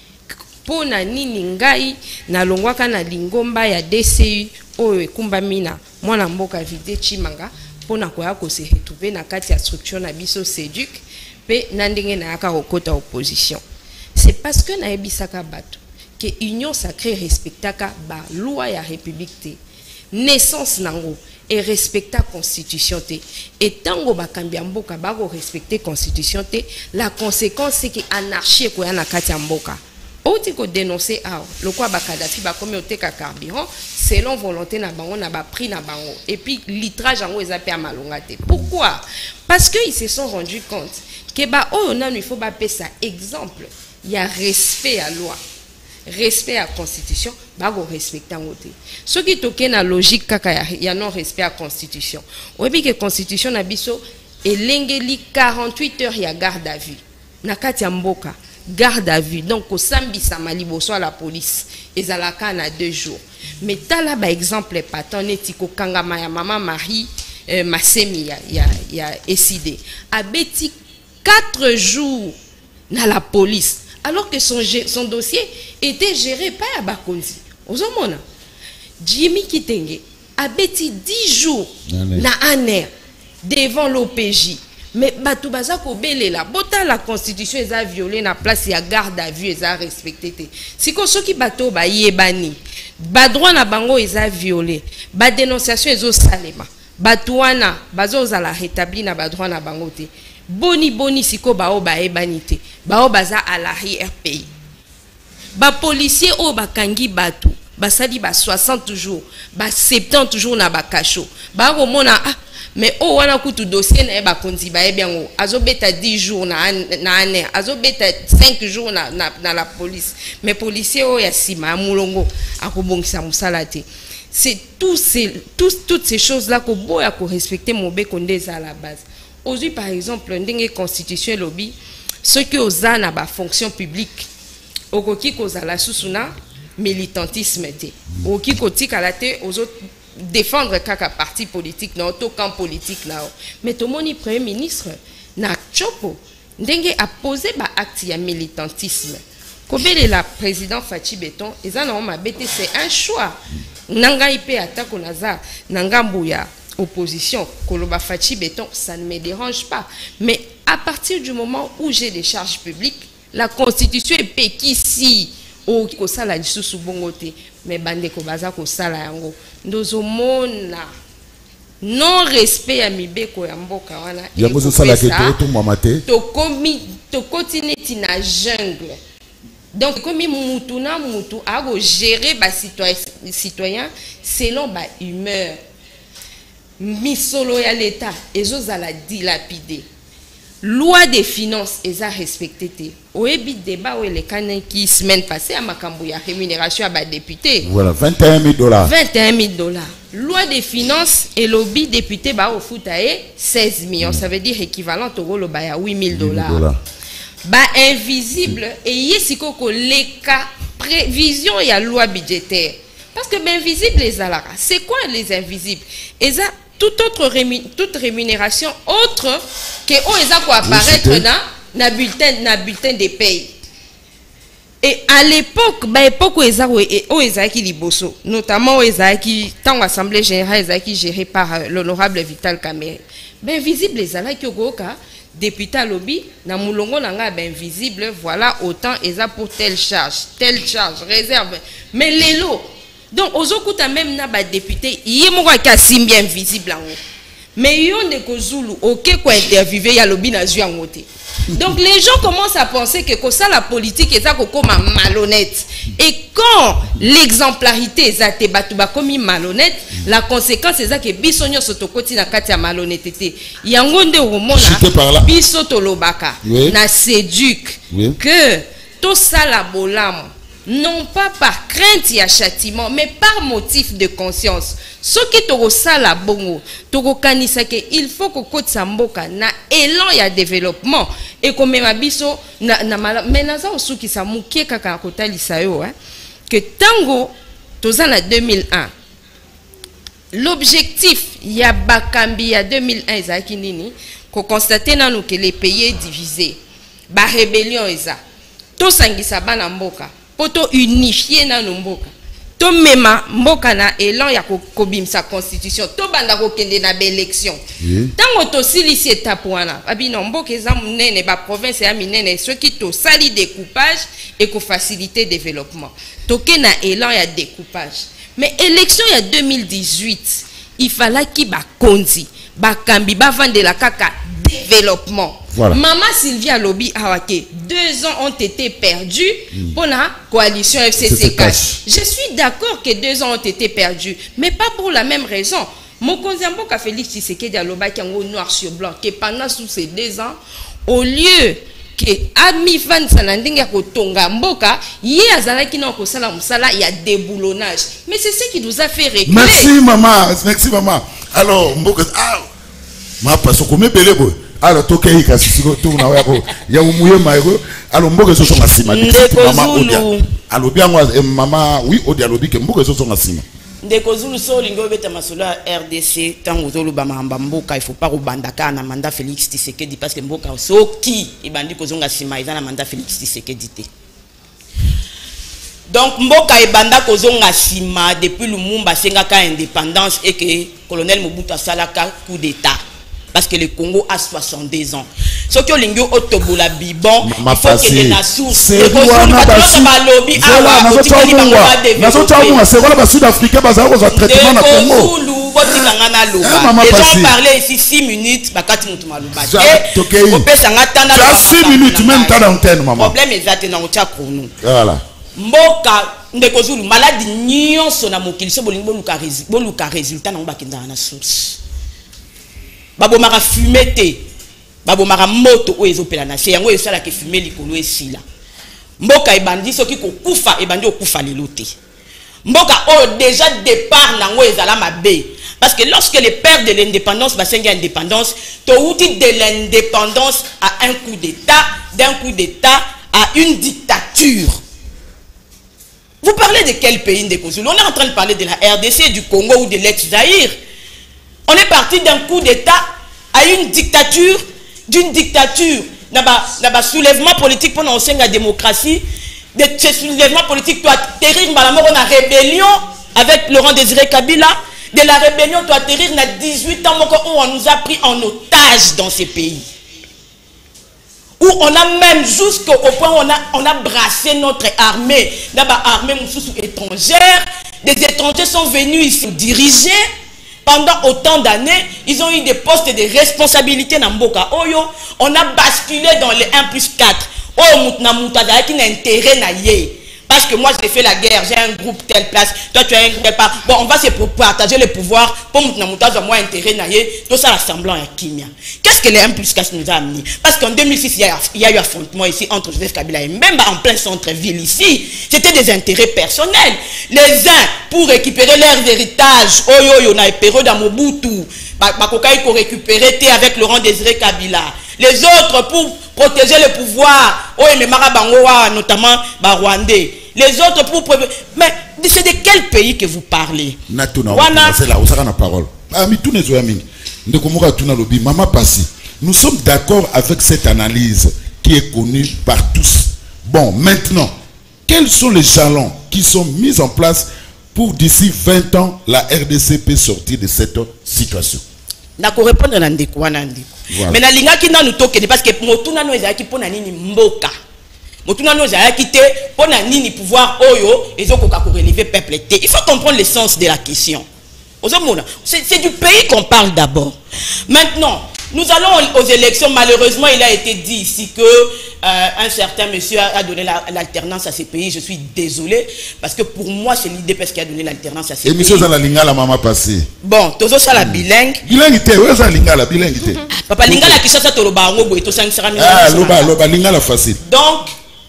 [SPEAKER 5] pona nini ngai na longwaka na lingomba ya DCU oyo ekumba mina mwana mboka vide chimanga pona koya ko se retrouver na kati ya structure na biso SEDUC pe na ndenge na yaka kokota opposition. C'est parce que na ebisaka bato que union sacrée respectaka ba loi ya république te naissance nango et respecta constitution te et tango bakambi mboka ba ko respecter constitution te la conséquence c'est que anarchie ko ya na kati ya mboka oti ko dénoncer a le quoi bakadafi ba komi oteka carburant selon volonté na bango na ba prix na bango et puis litrage yango ezape malonga te. Pourquoi? Parce que ils se sont rendus compte que ba oh non il faut ba pesa exemple il y a respect à loi respect à constitution bago respecter ngote ce qui toke na logique kaka ya non respect à constitution oyebi que constitution na biso elengeli 48 heures ya garde à vue na kati ya mboka garde à vue donc osambisa maliboso à la police ezalaka na 2 jours mais tala ba exemple paton etiko kangama ya maman Marie Masemi ya SID abeti 4 jours na la police alors que son dossier était géré par Abakonzi. Ozomona Jimmy Kitenge a bêti 10 jours na aner devant l'OPJ. Mais batou bazako belela bota la constitution eza violé na place ya garde à vue eza respecté te. Siko soki bato ba yebani ba droit na bango eza violé ba dénonciation ezo salema Batouana, bazo la rétabli na badroit na bangote. Boni siko bao ba ebanite. Bao baza à l'arrière-pays. Ba policier o bakangi batu. Basali ba 60 jours. Ba 70 jours na ba kacho. Ba romona mais o wana kutu dossier na ba konzi ba ebiango. Azobeta 10 jours na ane. Azobeta 5 jours na la police. Mais policier o ya sima mulongo akobongisa musalate. C'est toutes ces choses-là qu'on doit respecter mon bécondé à la base. Aujourd'hui, par exemple, une constitution lobby, ceux qui osent la fonction publique, au qui cause la sous-suna, militantisme, au qui cotique à la tête, aux autres défendre quelques parti politique, dans tout camp politique là. Mais tout le monde, premier ministre, n'a chopo, n'engue a posé ba acte ya militantisme. Kobele la président Fachi Beton, et ça non c'est un choix. Nanga ipe atako naza, nanga mbouya opposition, koloba Fachi Beton, ça ne me dérange pas. Mais à partir du moment où j'ai des charges publiques, la constitution est pékisi au kosala disusu bongote, mais bande ko baza kosala yango. Ndozo mona non respect à mibeko ya mboka wana.
[SPEAKER 1] Yango zo sala keto to mamate.
[SPEAKER 5] To continue na jungle. Donc, comme Moutuna Moutou a géré les citoyens selon la humeur. Misolo ya l'État, et eux à la dilapider. Loi des finances, ils ont respecté. Au ébi débat où les canins qui semaine passée à Makambouya, rémunération à bas député.
[SPEAKER 1] Voilà, $21 000.
[SPEAKER 5] 21 000 $. Loi des finances et lobby député bah au foot 16 millions. Ça veut dire équivalent au golo bah 8 000 $. Ba invisible et yesiko ko leka prévision et la loi budgétaire parce que ben invisible les alara c'est quoi les invisibles et ça toute rémunération autre que eza ko apparaître na bulletin des pays et à l'époque ba époque où eza ki liboso notamment eza ki tant assemblée générale eza ki gérée par l'honorable Vital Kamerhe ben invisible les alara ki ogoka député à lobby, na moulongo nanga ben visible, voilà autant et ça pour telle charge, réserve. Mais les lots, donc aux autres même na ba député, y est mon cas bien visible en haut. Mais yon de kozulu, ok quoi interviewer ya lobby na ju en haut. Donc les gens commencent à penser que ça la politique est ça comme malhonnête. Et quand l'exemplarité est ça te batuba comme malhonnête, la conséquence est ça que bisonyo sotokoti na kati ya malhonnêteté. Yangonde romona bisoto lobaka na séduque que tout ça la bolam non pas par crainte et châtiment mais par motif de conscience. Ce qui toko sala bongo toko kanisa que il faut que koti samboka na élan ya développement et comme mabiso na mais naza osuki sa mukie kaka kotali sayo que tango toza na 2001 l'objectif ya bakambi ya 2001 ezaki nini ko constater nanu que les pays est divisé ba rébellion eza to sangisa bana mboka poto unifier nanu mboka to mema mboka na élan ya kobimisa constitution to banda ko kende na élection tango to silisi étape wana abino mboka eza munene ba province ya minene ceux qui to sali découpage et ko faciliter développement to ke na élan ya découpage mais élection ya 2018 il fallait ki ba konzi ba kambi ba vandela kaka développement. Voilà. Maman Sylvia Lobby Awake, 2 ans ont été perdus pour la coalition FCC4. Je suis d'accord que 2 ans ont été perdus, mais pas pour la même raison. Mokonzi Mboka Félix Tshisekedi aloba ki yango noir sur blanc que pendant tous ces 2 ans, au lieu que Ami Van Sanandinga kotonga mboka, yé azalaki na kosala musala ya déboulonnage. Mais c'est ce qui nous a fait reculer.
[SPEAKER 1] Merci maman. Alors mboka ma paso comme belebo alors tokei kasisiko tu na yako ya umuye maiko alors mboka zo songa sima maman odia alors bien maman oui odia lobi ke mboka zo songa sima
[SPEAKER 4] ndeko zulu so lingo beta masolo RDC tango zolu ba mahamba mboka il faut pas robandaka na mandat Félix Tshisekedi parce que mboka soki ibandi kozonga sima eza na mandat Félix Tshisekedi te. Donc mboka ebanda kozonga sima depuis Lumumba sengaka indépendance et que colonel Mobutu asalaka coup d'état parce que le Congo a 62 ans. Ce que l'ingio otobola bibon, il faut que les nations c'est quoi na balobi awa otikali bango ba développer.
[SPEAKER 1] C'est quoi la Sud-Africain bazako za traitement na Congo.
[SPEAKER 4] botika ngana loba. Les gens parlaient ici 6 minutes, bakati mutu maluba.
[SPEAKER 1] Tu as 6 minutes, même ta d'antenne, maman.
[SPEAKER 4] Problème exact na otia chrono.
[SPEAKER 1] Voilà.
[SPEAKER 4] Mboka ndeko zulu maladi nyonso na mokili so bolingo boluka résultat na bakenda na source. Babomaka fumer te. Babomaka moto o ezopela na se yango esala ke fumer likolo esila. Mboka ebandi soki kokufa ebandi okufa lelo te. Mboka o déjà départ nango ezala mabe. Parce que lorsque les pères de l'indépendance basengi indépendance, to outil de l'indépendance à un coup d'état, d'un coup d'état à une dictature. Vous parlez de quel pays Ndeko-Zulu? On est en train de parler de la RDC, du Congo ou de l'ex-Zaïre. On est parti d'un coup d'état à une dictature, d'une dictature. Naba soulèvement politique pour lancer la démocratie. De ce soulèvement politique, tu as atterrir dans la rébellion avec Laurent Désiré Kabila. De la rébellion, tu as atterrir dans 18 ans où on nous a pris en otage dans ces pays. Où on a même jusqu'au point où on a brassé notre armée. D'abord, armée étrangère. Des étrangers sont venus ici diriger. Pendant autant d'années, ils ont eu des postes de responsabilité dans Mboka Oyo. On a basculé dans les 1+4. Oh, moutna moutada qui n'a intérêt na yé. Parce que moi j'ai fait la guerre, j'ai un groupe telle place, toi tu as un tel part. Bon, on va se partager le pouvoir pour moutna moutada moi intérêt na yé. Tout ça l'assemblant à Kimia. Qu'est-ce que les 1+4 nous a amené? Parce qu'en 2006, il y a eu affrontement ici entre Joseph Kabila et Mbemba en plein centre-ville ici. C'était des intérêts personnels. Les uns pour récupérer leurs héritages. Oh yo yo na epero dans Mobutu. Bakokai pour récupérer avec Laurent Désiré Kabila. Les autres pour protéger le pouvoir. Oh mais Marabangoa notamment Rwandais. Les autres pour... Mais c'est de quel pays que vous parlez?
[SPEAKER 1] C'est là où ça a la parole. Maman Passi, nous sommes d'accord avec cette analyse qui est connue par tous. Bon, maintenant, quels sont les jalons qui sont mis en place pour d'ici 20 ans, la RDC peut sortir de cette situation?
[SPEAKER 4] Nako répondre na ndeko wana ndeko. Mais na linga ki na nutoke parce que motuna no ezaki pona nini mboka. Motuna no ezaki te pona nini pouvoir oyo ezokoka ko relever peuple te. Il faut comprendre le sens de la question. C'est du pays qu'on parle d'abord. Maintenant, nous allons aux élections. Malheureusement, il a été dit ici que un certain monsieur a donné l'alternance à ces pays. Je suis désolé parce que pour moi, c'est l'IDPS qui a donné l'alternance à ces pays. Et
[SPEAKER 1] monsieur Zalalinga la maman passée.
[SPEAKER 4] Bon, tozo ça la bilingue.
[SPEAKER 1] Bilingue était, où est Zalalinga la bilingue était?
[SPEAKER 4] Papa Linga la qui ça toloba ngo boy to sang sera.
[SPEAKER 1] Ah, loba Linga la facile.
[SPEAKER 4] Donc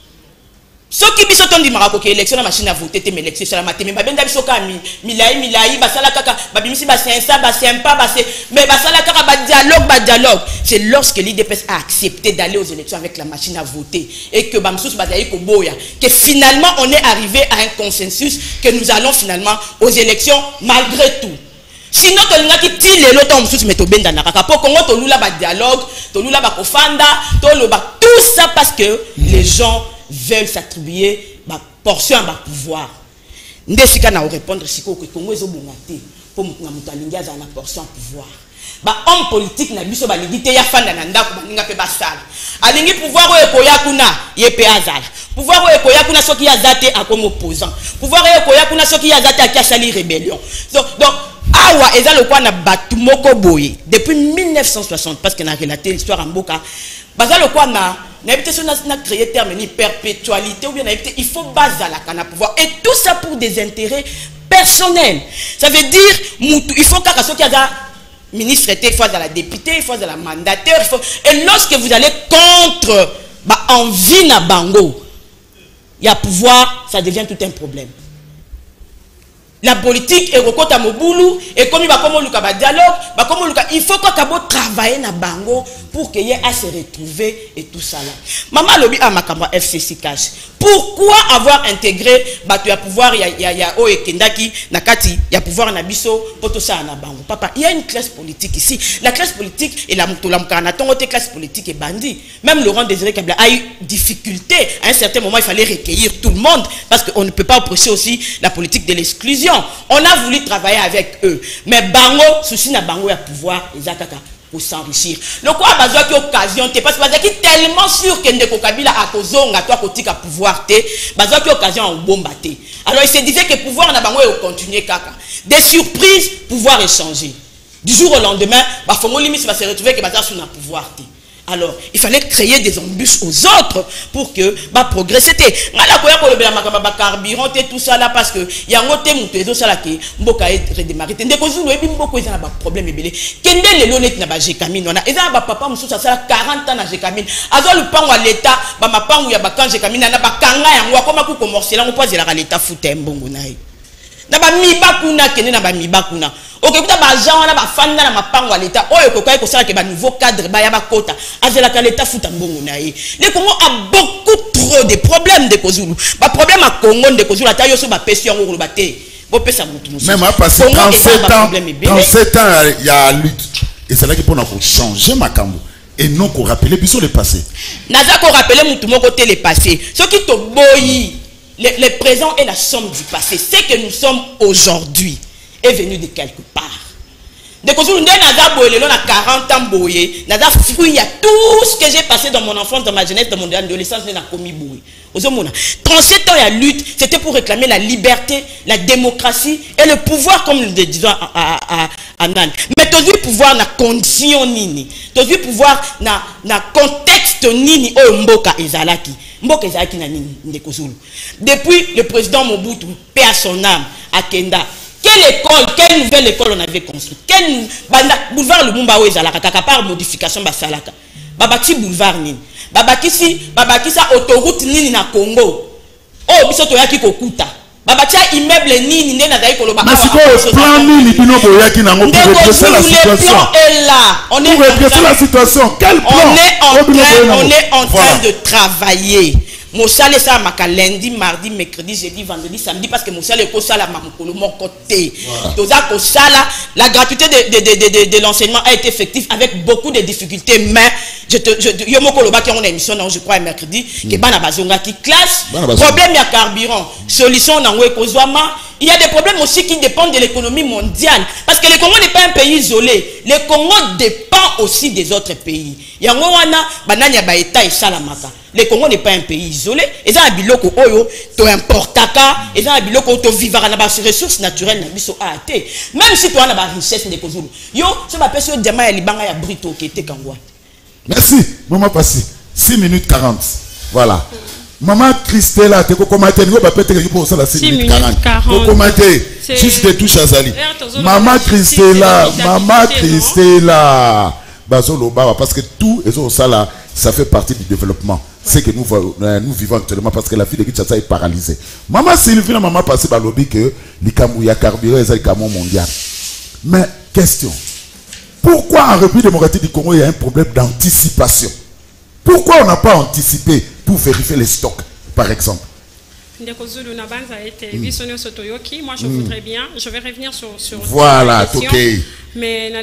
[SPEAKER 4] ce qui biso tondi marako que élection la machine à voter te mais élection la matin mais babenda biso ka milai basala kaka babimisi ba 500 ba sympa ba mais basala kaka ba dialogue c'est lorsque l'IDPS a accepté d'aller aux élections avec la machine à voter et que bamsous bazali ko boya que finalement on est arrivé à un consensus que nous allons finalement aux élections malgré tout. Sinon tolinga ki ti lelo to msusu metobenda na kaka po kongo to lula ba dialogue to lula ba kofanda to loba tout ça parce que les gens veulent s'attribuer ma portion à ma pouvoir. Ndesika na répondre siko que Congo ezo bongate pour mutu alinga za na portion à pouvoir. Ba homme politique na biso ba ligité ya fanda na ndako baninga pe basala. Alingi pouvoir o ekoya kuna yepe azala. Pouvoir o ekoya kuna soki ya zate akomo opposant. Pouvoir o ekoya kuna soki ya zate akiasali rébellion. Donc awa ezalo kwa na batu moko boye depuis 1960 parce que na relaté l'histoire en Mboka. Bazalo kwa na créé terme ni perpétualité ou bien il faut baser la pouvoir et tout ça pour des intérêts personnels. Ça veut dire il faut qu'à ce qu'il y a ministre il faut à la députée, il faut à la mandataire, et lorsque vous allez contre envie na bango, il y a pouvoir, ça devient tout un problème. La politique est recota mobulu et comme il va comme le dialogue, il faut qu'on travailler na bango pour qu'il y ait à se retrouver et tout ça là. Maman lobby a makamba FCC cash. Pourquoi avoir intégré tu as pouvoir il y a o ekendaki nakati il y a pouvoir na biso pour tout ça na bango. Papa, il y a une classe politique ici. La classe politique et la mutolamkana tongote classe politique et bandit. Même Laurent Désiré Kabila a eu difficulté. À un certain moment, il fallait recueillir tout le monde parce qu'on ne peut pas opposer aussi la politique de l'exclusion. On a voulu travailler avec eux. Mais bango, souci na bango ya pouvoir, ezakaka. pour s'enrichir. Le quoi a besoin d'occasion, parce que qui tellement sûr que Ndeko Kabila a causé à toi côté à pouvoir te, besoin d'occasion en bombaté. Alors il se disait que pouvoir n'a pas continuer caca. Des surprises, pouvoir échanger. Du jour au lendemain, bah faut limite va se retrouver que bah sur un pouvoir te. Alors, il fallait créer des embûches aux autres pour que bah progresser. Carburant et tout ça là parce que il y a un autre monde ça là qui mboka redémarrer. Ndeko Zulu et mboko ils ont un problème ebele. Kende le lonet na ba jekamine on a ils ont ba papa mususu ça 40 ans na jekamine. Azo le pango à l'état ba mapango ya ba kan jekamine na ba kanga yango koma ku commercial on pose la l'état futa mbongo nayi. Na ba miba kuna kende na ba miba kuna. Ok, kuta ba gens wana ba fanda na mapango à l'état. Oyo kokai ko sala ke ba nouveau cadre ba ya ba kota. Azela ka l'état futa mbongo nayi. Le Congo a beaucoup trop de problèmes de Kozulu. Ba problème à Congo de Kozulu ata yo so ba pession ngolo ba te. Bo pesa mutu musu.
[SPEAKER 1] Même à passer 37 ans il y a lutte. Et c'est là qu'il faut changer ma cambo et non qu'on rappeler biso le passé.
[SPEAKER 4] Naza ko rappeler mutu moko te le passé. Ce qui to boyi le présent est la somme du passé. C'est que nous sommes aujourd'hui est venu de quelque part. De Kozulu nde naza boye lelo na 40 ans boye, naza fruit à tout ce que j'ai passé dans mon enfance, dans ma jeunesse, dans mon adolescence, na komi boye. Ozomona. 37 ans de lutte, c'était pour réclamer la liberté, la démocratie et le pouvoir comme nous le disons à Nan. Mais tu as pouvoir na condition nini. Tu as pouvoir na contexte nini o mboka ezalaki. Mboka ezalaki na nini de Kozulu. Depuis le président Mobutu, paix à son âme, à Kenda. Quelle école, quelle nouvelle école on avait construite? Quel boulevard le Mumba ezalaka kaka par modification basalaka. Babaki boulevard nini? Babaki sa autoroute nini na Congo. Oh biso to yaki kokuta. Babaki immeuble nini nde na zai koloba.
[SPEAKER 1] Mais c'est quoi plan nini bino boyaki nango pour redresser la situation?
[SPEAKER 4] Le plan est là. On est
[SPEAKER 1] pour redresser la situation. Quel plan?
[SPEAKER 4] On est en train de travailler. Mosale ça maka lundi, mardi, mercredi, jeudi, vendredi, samedi parce que Mosale ko sala mamukolo mon côté. Toza ko sala la gratuité de l'enseignement a été effective avec beaucoup de difficultés mais yo moko loba qui on a émission non je crois mercredi que bana bazonga qui classe problème ya carburant solution na ngwe kozwama. Il y a des problèmes aussi qui dépendent de l'économie mondiale parce que le Congo n'est pas un pays isolé. Le Congo dépend aussi des autres pays. Yango wana bananya ba état et salamaka. Le Congo n'est pas un pays isolé. Et ça a biloko oyo to importaka, et ça a biloko to vivara na ba ressources naturelles na biso ate. Même si toi na ba richesse de Kozulu. Yo, ça va passer au diamant ya libanga ya brito qui était kangwa.
[SPEAKER 1] Merci, maman passé 6 minutes 40. Voilà. Maman Christella, tu peux commenter, nous va peut-être pour ça la 6 minutes 40. Tu peux commenter juste des touches à Zali. Maman Christella, parce que tout et ça là, ça fait partie du développement. C'est que nous vivons actuellement parce que la fille de Kinshasa est paralysée. Maman Sylvie, maman passé par le lobby que l'Ikamouya carburé et le Camon mondial. Mais question, pourquoi en République démocratique du Congo il y a un problème d'anticipation? Pourquoi on n'a pas anticipé pour vérifier les stocks, par exemple?
[SPEAKER 6] Moi, je voudrais bien, je vais revenir sur
[SPEAKER 1] voilà, ok.
[SPEAKER 6] Mais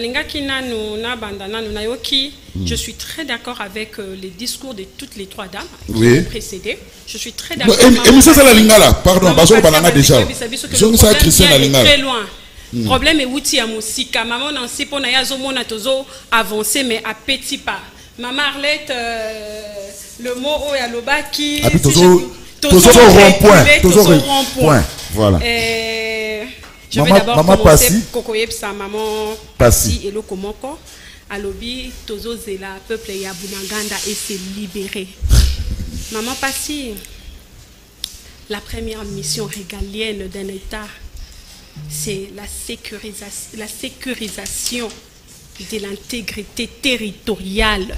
[SPEAKER 6] je suis très d'accord avec les discours de toutes les trois dames qui ont précédé. Je suis très d'accord.
[SPEAKER 1] Et monsieur Salalingala, pardon, déjà.
[SPEAKER 6] Très loin. Problème est outil à Moussika. Maman Nancy pour Nayazo Monatozo avancé mais à petits pas. Maman Arlette, le mot Oyalobaki.
[SPEAKER 1] Toujours rond-point. Voilà.
[SPEAKER 6] Je vais d'abord commencer Kokoyepsa, maman Passi et le Komoko. Alobi, Tozo Zela, peuple Yabunanganda et s'est libéré. Maman Passi, la première mission régalienne d'un État, c'est la sécurisation de l'intégrité territoriale.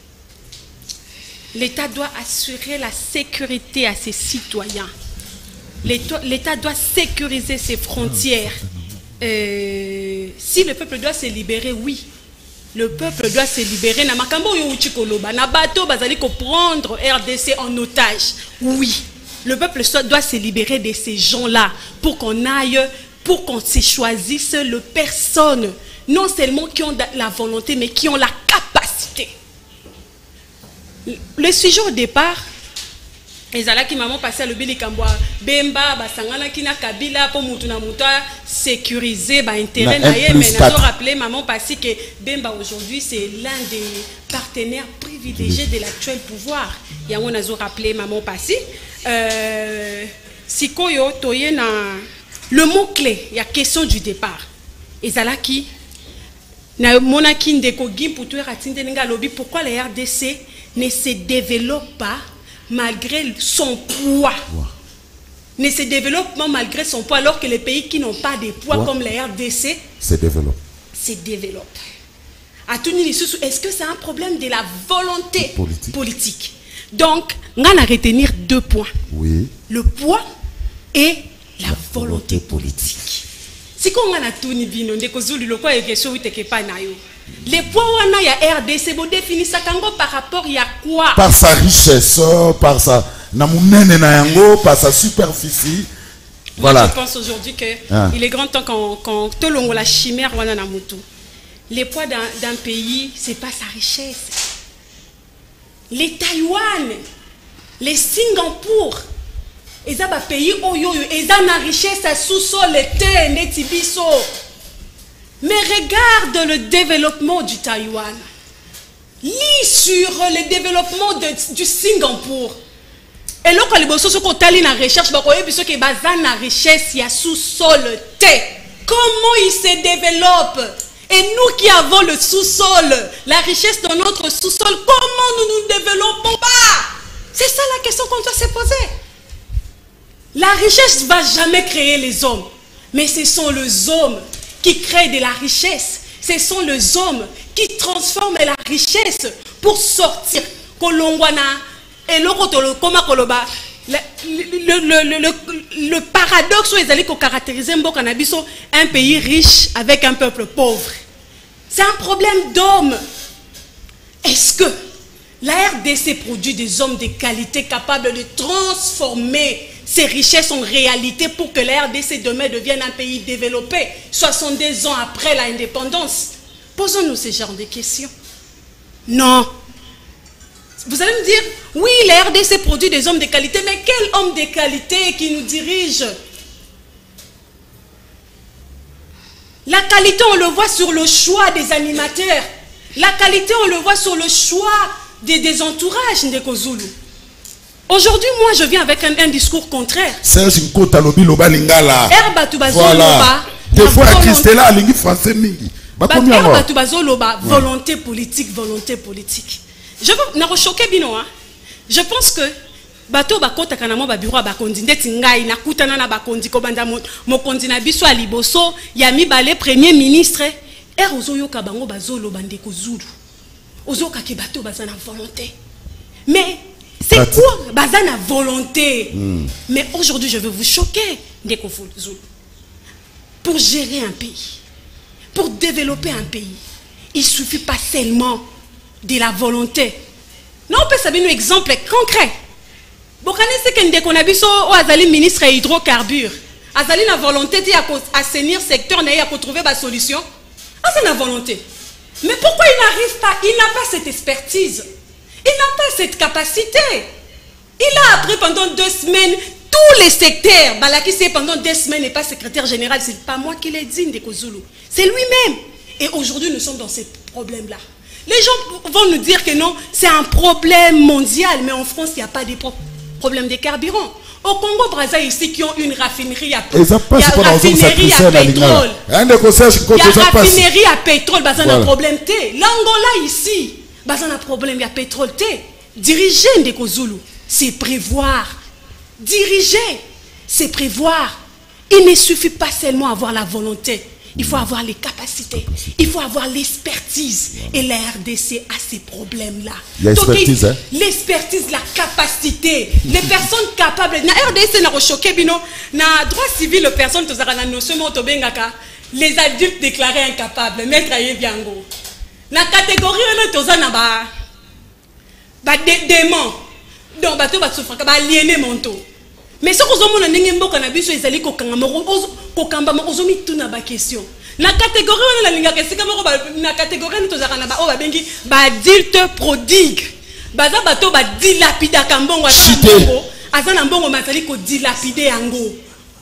[SPEAKER 6] L'État doit assurer la sécurité à ses citoyens. L'État doit sécuriser ses frontières. Si le peuple doit se libérer, oui. Le peuple doit se libérer. Na bateau bazali ko prendre RDC en otage. Oui. Le peuple doit se libérer de ces gens-là pour qu'on aille, pour qu'on se choisisse les personnes, non seulement qui ont la volonté, mais qui ont la capacité. Le sujet au départ, ezalaki maman passé le bilikambo bemba basangana kina kabila po mutu na mutu sécuriser ba intérêt na ye mais nazo rappeler maman passé que bemba aujourd'hui c'est l'un des partenaires privilégiés de l'actuel pouvoir yango nazo rappeler maman passé sikoyo toye na le mot clé il y a question du départ ezalaki na monaki ndeko gimputu ratinde nga lobi pourquoi la RDC ne se développe pas malgré son poids. Ne se développe pas malgré son poids, alors que les pays qui n'ont pas de poids comme la RDC se développent. À tout niveau, est-ce que c'est un problème de la volonté politique? Donc, on va retenir 2 points.
[SPEAKER 1] Oui.
[SPEAKER 6] Le poids et la volonté politique. Si on a tout niveau, les poids il y a RDC, vous définissez par rapport à quoi?
[SPEAKER 1] Par sa richesse, par sa par sa superficie. Voilà.
[SPEAKER 6] Je pense aujourd'hui qu'il est grand temps qu'on te longue la chimère. Les poids d'un pays, ce n'est pas sa richesse. Les Taïwan, les Singapour, ils ont un pays où ils ont une richesse sous-sol, les Tibiso. Mais regarde le développement du Taïwan. Lis sur le développement du Singapour. Et là, quand les bossos sont allés dans la recherche, ils ont que la richesse, il y a sous-sol. Comment ils se développent? Et nous qui avons le sous-sol, la richesse dans notre sous-sol, comment nous nous développons pas? C'est ça la question qu'on doit se poser. La richesse ne va jamais créer les hommes. Mais ce sont les hommes qui créent de la richesse. Ce sont les hommes qui transforment la richesse pour sortir. Le paradoxe est d'aller caractériser un pays riche avec un peuple pauvre. C'est un problème d'hommes. Est-ce que la RDC produit des hommes de qualité capables de transformer ces richesses en réalité pour que la RDC demain devienne un pays développé 62 ans après l'indépendance? Posons-nous ce genre de questions. Non. Vous allez me dire, oui, la RDC produit des hommes de qualité, mais quel homme de qualité qui nous dirige? La qualité, on le voit sur le choix des animateurs. La qualité, on le voit sur le choix des entourages de Kozulu. Aujourd'hui, moi, je viens avec un discours contraire.
[SPEAKER 1] Serge Nkota lobi loba lingala.
[SPEAKER 6] Voilà.
[SPEAKER 1] Des fois, Christella a lingi français mingi.
[SPEAKER 6] Volonté politique, volonté politique. Je veux na choquer bino hein. Je pense que bato bakota kanamo ba bureau ba kondi ndeti ngai na kutana na ba kondi ko banda mo kondi na biso a liboso ya mibale premier ministre ozo yoka bango bazolo bande ko Zulu. Ozo ka ke bato bazana volonté. Mais c'est quoi bazana volonté? Mais aujourd'hui je veux vous choquer ndeko Zulu. Pour gérer un pays, pour développer un pays, il suffit pas seulement de la volonté. Non, on peut savoir un exemple concret. Vous connaissez que ndeko na biso o azali ministre hydrocarbures. Azali na volonté de assainir secteur na ya ko trouver ba solution. C'est la volonté. Mais pourquoi il n'arrive pas? Il n'a pas cette expertise. Il n'a pas cette capacité. Il a appris pendant 2 semaines tous les secteurs. Balaki c'est pendant 2 semaines n'est pas secrétaire général. C'est pas moi qui l'ai dit, Ndeko Zulu. C'est lui-même. Et aujourd'hui, nous sommes dans ces problèmes-là. Les gens vont nous dire que non, c'est un problème mondial. Mais en France, il n'y a pas de problème de carburant. Au Congo, Brazza, ici, qui ont une raffinerie à pétrole. Il y a raffinerie à pétrole, il y a un problème. L'Angola, ici, il y a un problème, il y a pétrole. Diriger Ndeko Zulu, c'est prévoir. Diriger, c'est prévoir. Il ne suffit pas seulement avoir la volonté. Il faut avoir les capacités. Il faut avoir l'expertise. Et la RDC a ces problèmes-là.
[SPEAKER 1] L'expertise, hein?
[SPEAKER 6] L'expertise, la capacité. Les personnes capables. La RDC n'a pas choqué, bino. Na droit civil, les personnes, les adultes déclarés incapables. Maître Ayebiango. La catégorie, on a dément. Donc, bateau va souffrir. Aliéné monto. Mais ce que vous avez dit, c'est que vous avez dit na question. La catégorie, la catégorie, adulte prodigue. Baza bato ba dilapida kambongo azana mbongo mazali ko dilapider yango.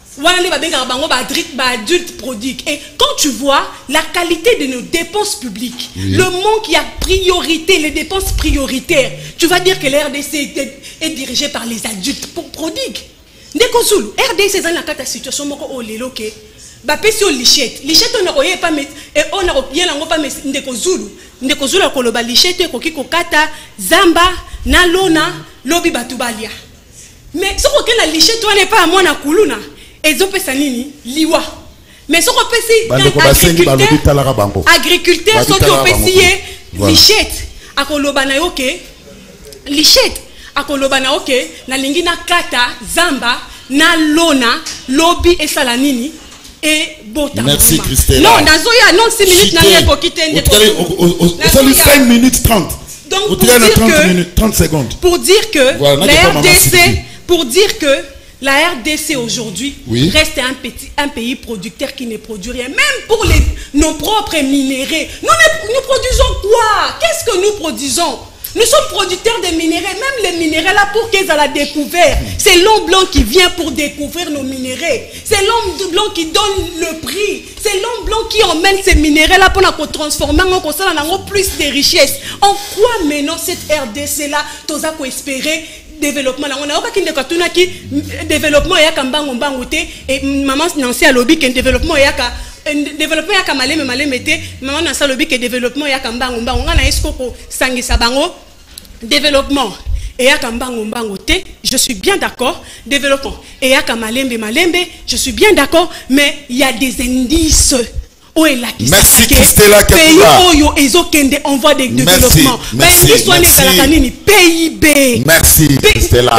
[SPEAKER 6] Adulte prodigue. Et quand tu vois la qualité de nos dépenses publiques, le manque, il y a priorité, les dépenses prioritaires, tu vas dire que la RDC est dirigée par les adultes prodigues. Ndekozulu, RDC est dans la situation où les locaux, bapesi au lichette on n'a pas mettre et on a pas mettre Ndekozulu a koloba lichette koki kokata zamba na lona lobi batubalia. Mais ce que la lichette on n'est pas à moi na kuluna. Ezopesa nini liwa mais soko pesi agriculteur soki opesi ye lichette akoloba na yo ke lichette akoloba na oke na lingi na kata zamba na lona lobi esala nini et bota.
[SPEAKER 1] Merci Christelle.
[SPEAKER 6] Non nazoya non 6 minutes na ye kokite ndeko.
[SPEAKER 1] Vous 5 minutes 30.
[SPEAKER 6] Donc
[SPEAKER 1] vous tirez 30 minutes 30 secondes.
[SPEAKER 6] Pour dire que voilà, la RDC pour dire que la RDC aujourd'hui reste un pays producteur qui ne produit rien. Même pour nos propres minéraux. Nous produisons quoi? Qu'est-ce que nous produisons? Nous sommes producteurs de minéraux. Même les minéraux là pour qu'ils aient la découvert. C'est l'homme blanc qui vient pour découvrir nos minéraux. C'est l'homme blanc qui donne le prix. C'est l'homme blanc qui emmène ces minéraux là pour nous transformer en plus de richesses. En quoi maintenant cette RDC là, tous à espérer développement là on a pas qu'une katuna qui développement ya kambango mbangote et maman Nancy a lobby que développement ya maleme te maman Nancy a lobby que développement ya kambango mbango ngana esoko sangisa bango développement et ya kambango mbangote je suis bien d'accord développement et ya malembe je suis bien d'accord mais il y a des indices.
[SPEAKER 1] Merci Christella
[SPEAKER 6] Kekula. On voit des développements.
[SPEAKER 1] Merci
[SPEAKER 6] PIB.
[SPEAKER 1] Merci Christella.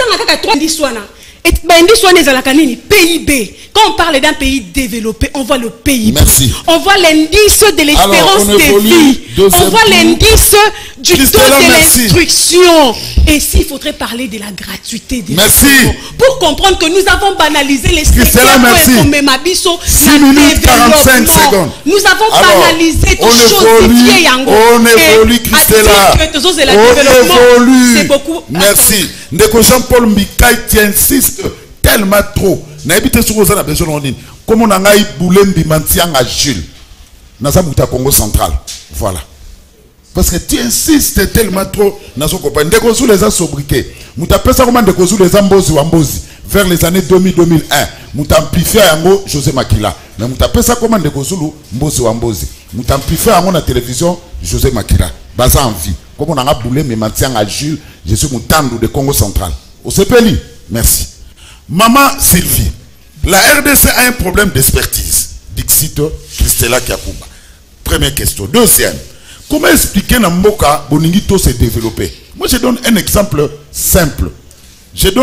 [SPEAKER 6] PIB. Quand on parle d'un pays développé, on voit le PIB.
[SPEAKER 1] Merci.
[SPEAKER 6] On voit l'indice de l'espérance de vie. On voit l'indice du taux de l'instruction. Et s'il faudrait parler de la gratuité des
[SPEAKER 1] merci.
[SPEAKER 6] Pour comprendre que nous avons banalisé les
[SPEAKER 1] secteurs. 6 minutes 45 secondes.
[SPEAKER 6] Nous avons banalisé toutes choses.
[SPEAKER 1] On évolue Christella. On évolue.
[SPEAKER 6] C'est beaucoup.
[SPEAKER 1] Merci. Ndeko Jean-Paul Mikaï insiste tellement trop. N'habite sur aux a besoin en ligne. Comme on a eu Boulembi Mantiang à Jules. Nazamuta Congo central. Voilà. Parce que tu insistes tellement trop dans son copain. Ndeko Zou les a sobriqués. Mouta pesa comment Ndeko Zou les a mbozi vers les années 2000-2001. Mouta amplifié à Yango José Makila. Mais mouta pesa comment Ndeko Zou mbozi. Mouta amplifié à la télévision José Makila. Baza en vie. Comme on a Boulembi Mantiang à Jules. Je suis Moutandou de Congo central. Au CPLI. Merci. Maman Sylvie, la RDC a un problème d'expertise. Dixito Christella Kiakuba. Première question. Deuxième, comment expliquer que Mboka Boningito s'est développé? Moi, je donne un exemple simple. Sur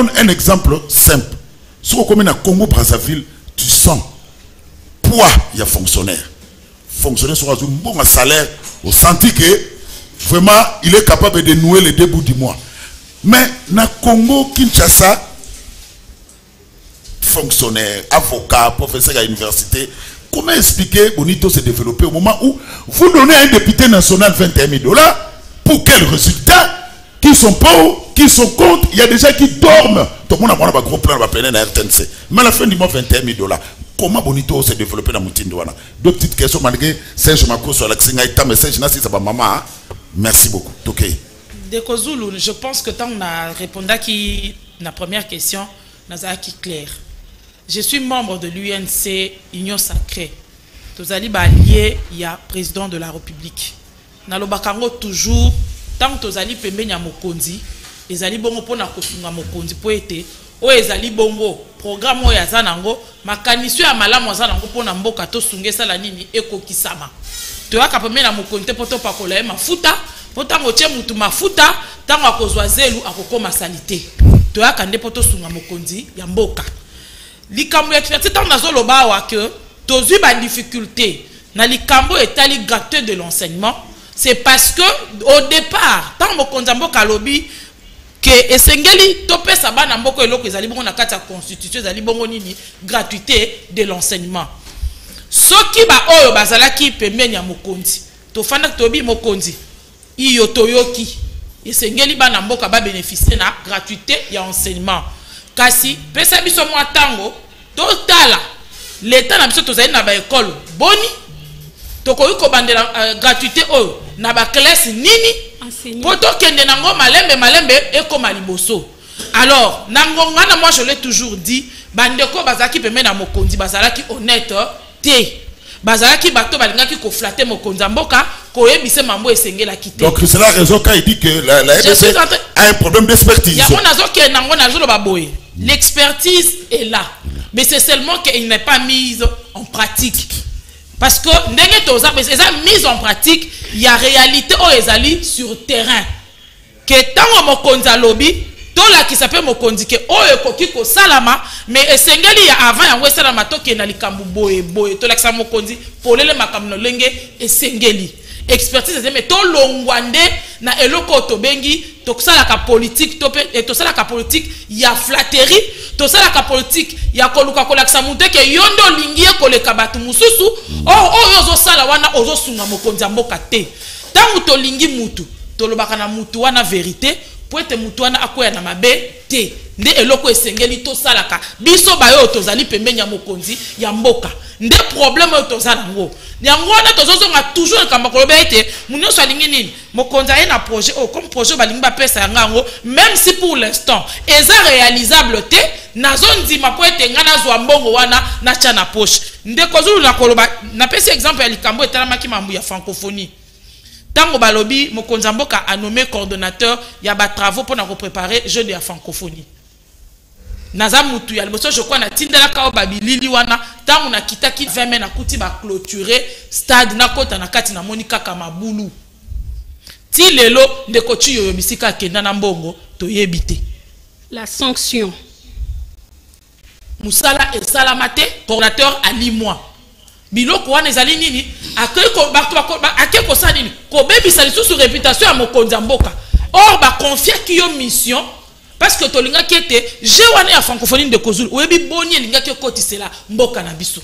[SPEAKER 1] le commune à Congo-Brazzaville, tu sens poids, il y a fonctionnaire. Fonctionnaire sur un bon salaire, au senti que vraiment, il est capable de nouer les deux bouts du mois. Mais na Congo-Kinshasa, fonctionnaire, avocat, professeur à l'université, comment expliquer Bonito s'est développé au moment où vous donnez à un député national 21 000 $? Pour quel résultat? Qui sont pauvres, qui sont contre? Il y a des gens qui dorment. Tout le monde a un gros plan de la RTNC. Mais à la fin du mois, 21 000 $. Comment Bonito s'est développé dans Moutindouana? Deux petites questions, malgré Serge Mako sur la Xingaïta, mais Serge Nassi, c'est pas maman. Merci beaucoup. Ok.
[SPEAKER 3] Deko Zulu, je pense que tant on a répondu à la première question, Nazaki clair. Je suis membre de l'UNC Union Sacrée. Tozali Balié, il y a président de la République. Nalobakango toujours, tant que Tozali Pembe Nyamokonzi, Ezali Bongo Pona Kosunga Mokonzi Poete, O Ezali Bongo, programme O Yazanango, Makanisio ya Malamu Yazanango Pona Mboka Tosunge Salanini Eko Kisama. Toa Kapembe na Mokonte Poto Pakola Mafuta, Potango Che Mutu Mafuta, Tango Akozwa Zelu Akokoma Salite. Toa Kande Poto Sunga Mokonzi Yamboka. Likambo expertise tant nazo loba wa que tozu ba difficulté na likambo etali gratuité de l'enseignement, c'est parce que au départ tant mokonza mboka lobi que esengeli topesa bana mboko eloko ezali bongo na kati ya constitution ezali bongo nini gratuité de l'enseignement. Soki ba oyo bazalaki pembeni ya mokonzi tofanda tobi mokonzi iyo toyoki esengeli bana mboka ba bénéficier na gratuité ya enseignement. kasi pesa biso mwa tango totala l'état na biso tozali na ba école boni tokoki kobandela gratuité oyo na ba classe nini po tokende nango malembe ekoma liboso. Alors nangonga na moi je l'ai toujours dit bandeko bazaki pembe na mokonzi bazalaki honnête te bazalaki bato balingaki ko flatter mokonzi mboka koyebise mambo esengela kité.
[SPEAKER 1] Donc c'est la raison quand il dit que la RDC a un problème d'expertise.
[SPEAKER 3] Ya mona zoke nango na zolo baboye. L'expertise est là, mais c'est seulement qu'il n'est pas mise en pratique. Parce que ndenge toza mise en pratique, il y a réalité o ezali sur terrain. Que tango mokonzi alobi tola qui s'appelle mokonzi ke oyo koki ko salama mais esengeli ya avant yango salama to ke na likambu boye tola ki sa mokonzi polele makamno lenge esengeli expertise mais to longwande na eloko to bengi to sala ka politique to pe to sala ka politique ya flatterie to sala ka politique ya koluka kolakisa munte ke yondo lingi e koleka batu mususu oyo zo sala wana ozo sunga mokonzi mboka te tangu to lingi mutu to lobaka na mutu wana vérité poete mutu wana akoya na mabe te nde eloko esengeli to salaka biso bayo tozali pembenya mokonzi ya mboka nde problème oyo tozala ngo yango wana tozozonga toujours kamba koloba ete munyoso alingi nini mokonzi aye na projet comme projet balingi bapesa yango même si pour l'instant eza réalisable te nazondima po ete nga nazwa mbongo wana na tia na poche nde kozulu na koloba na pesi exemple ya likambo etalamaki mambu ya francophonie. Tango balobi mokonzi mboka a nommé coordonnateur ya ba travaux pour na préparer jeu de la francophonie. Naza mutu ya liboso je crois na tindela ka babilili wana tango na kitaki 20 na kuti ba clôturer stade na kota na kati na monika kama bulu. Ti lelo ndeko chiyo bisika kenda na mbongo to yebite.
[SPEAKER 6] La sanction. Musala
[SPEAKER 3] et salamate coordonnateur ali moi. Biloko wana ezali nini akeko sa nini ko bebisa lisusu réputation ya mokonzi mboka or ba confier ki yo mission parce que to linga kete je wana ya francophonie de kozulu oyebi boni linga ki kotisela mboka na biso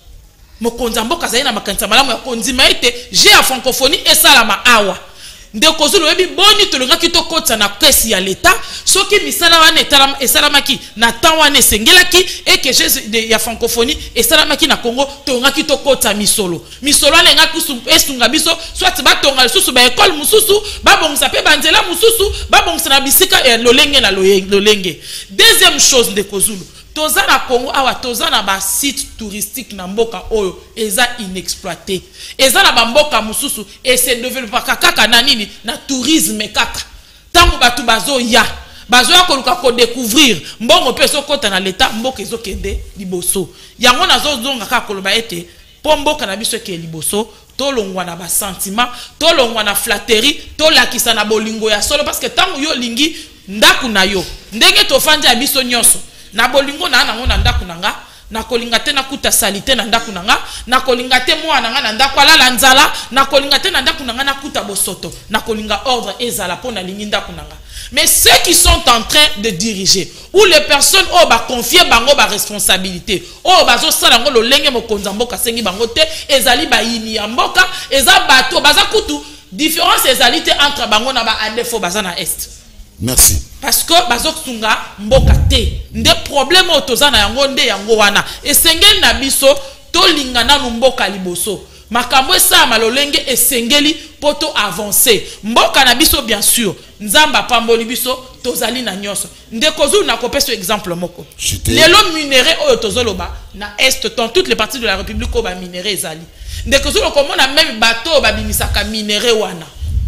[SPEAKER 3] mokonzi mboka zali na makanisa malamu ya konzima ete je ya francophonie esalama awa nde kozulu oyebi boni to linga ki to kotsa na kesi ya l'état soki misala wana esalamaki na temps wana esengelaki et que je ya francophonie esalamaki na Congo tongaki to kota misolo wana nga kusu esunga biso soit batonga susu ba école mususu babongisa pe banzela mususu babongisa na bisika lolenge na lolenge. Deuxième chose de kozulu toza na Congo awa toza na ba site touristique na mboka oyo eza inexploité eza na ba mboka mususu et se développer kaka na nini na tourisme kaka tango batu bazo ya koluka ko découvrir mbongo peso kota na l'état mboka ezokende liboso yango nazo zonga ka koloba ete po mboka na biso ke liboso to longwa na ba sentiment to longwa na flatterie to lakisa na bolingo ya solo parce que tango yo lingi ndaku na yo ndenge to fanja ya biso nyonso na bolingo na nango na ndaku nanga na kolinga te na kuta salite na ndaku nanga na kolinga te mwana nga na ndaku alala nzala na kolinga te na ndaku nanga na kuta bosoto na kolinga ordre ezala po na lingi ndaku nanga. Mais ceux qui sont en train de diriger ou les personnes oh ba confier bango ba responsabilité oh bazo sala ngo lolenge mokonzi mboka sengi bango te ezali ba yini ya mboka eza bato baza kutu différence ezali te entre bango na ba adefo baza na est.
[SPEAKER 1] Merci.
[SPEAKER 3] Parce que bazo sunga mboka te nde problème otoza na yango nde yango wana esengeli na biso to lingana no mboka liboso makambo esa malolenge esengeli poto avancer mboka na biso bien sûr nzamba pamboli biso tozali na nyoso ndeko zulu na kopeso exemple moko lelo minéré oyo tozoloba na est dans toutes les parties de la république ba minéré ezali ndeko zulu komona même bateau ba bimisaka minéré wana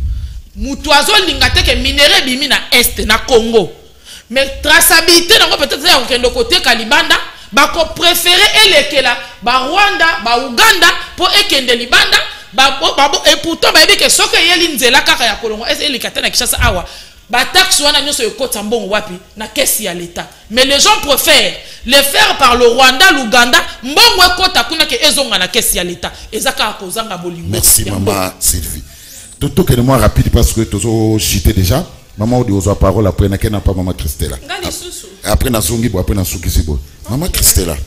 [SPEAKER 3] mutu azolinga te ke minéré bimi na est na Congo mais traçabilité nango peut-être ya kokende côté Kalibanda bako préférer elekela ba Rwanda ba Uganda po ekende libanda et pourtant ba ebi ke soke yeli nzela kaka ya kolongo elikata na Kishasa awa ba taxe wana nyoso ekota mbongo wapi na kesi ya l'état mais les gens préfèrent le faire par le Rwanda l'Uganda mbongo ekota kuna ke ezonga na kesi ya l'état ezaka kozanga bolingo.
[SPEAKER 1] Merci maman Sylvie. Tout que moi rapide parce que tozo chité déjà. Maman odi ozo parole après na kena pas maman Christella. Après na songi bo après na suki sibo. Maman Christella.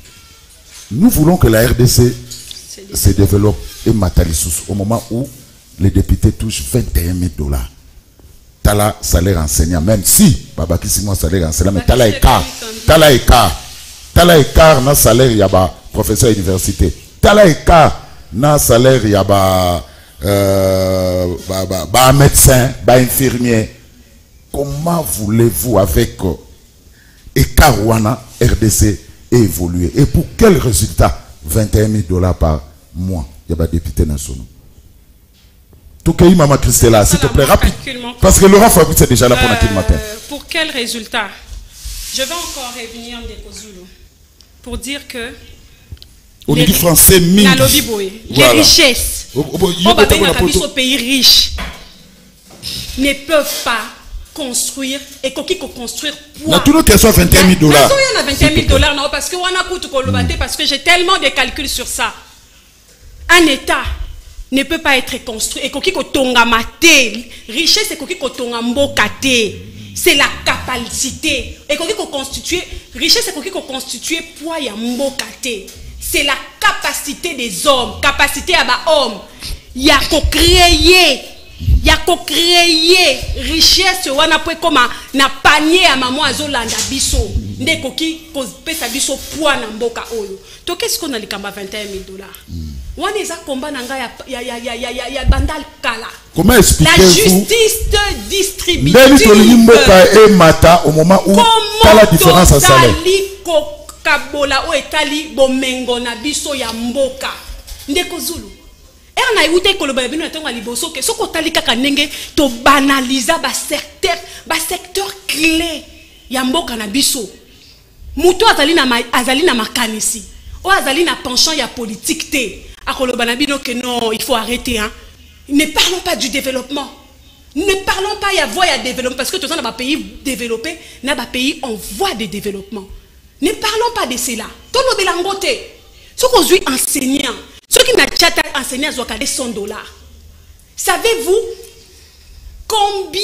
[SPEAKER 1] Nous voulons que la RDC se développe et matalissus au moment où les députés touchent 21 000 $. Tala salaire enseignant même si baba kisi moi salaire enseignant mais tala écart. tala écart na salaire ya ba professeur université, tala écart na salaire ya ba médecin, ba infirmier. Comment voulez-vous avec écart wana RDC évoluer? Et pour quel résultat? 21 000 $ par mois. Il y a des députés nationaux. Tout cas, Maman Christella, s'il te plaît, rapide. Parce que Laurent Fabrice est déjà là pour le matin.
[SPEAKER 6] Pour quel résultat? Je vais encore revenir en Dékozulu pour dire que
[SPEAKER 1] on dit français, les
[SPEAKER 6] richesses au pays riche ne peuvent pas construire et qu'on construire
[SPEAKER 1] pour. Tout le soit 21 000 $.
[SPEAKER 6] Il y a 21 000 $, non, parce que on a coûté parce que j'ai tellement de calculs sur ça. Un État ne peut pas être construit et koki kotonga maté richesse et koki kotonga mbokate, c'est la capacité et koki ko constituer richesse et koki ko constituer poids ya mbokate, c'est la capacité des hommes, capacité à ba homme ya ko créer richesse wana po comme na panier ya maman azolanda biso nde koki ko pesa biso poids na mboka oyo. To qu'est-ce qu'on a likamba 21 000 $. Wana eza combat nanga ya bandal kala.
[SPEAKER 1] Comment expliquez-vous
[SPEAKER 6] la justice distributive
[SPEAKER 1] et mata au moment où t'as la différence en salaire?
[SPEAKER 6] Kabola o etali bomengo na biso ya mboka ndeko Zulu na yute koloba bino tonga liboso ke soko tali kaka ndenge to banaliser ba secteur clé ya mboka na biso. Muto azali na makanisi o azali na penchant ya politique te akoloba na bino que non, il faut arrêter hein. Ne parlons pas du développement. Ne parlons pas ya voie ya développement parce que tout ça dans ba pays développés, na ba pays en voie de développement. Ne parlons pas de cela. Tout le belangote. Ce qu'on dit enseignant, ceux qui n'a pas enseigné à Zouakade $100. Savez-vous combien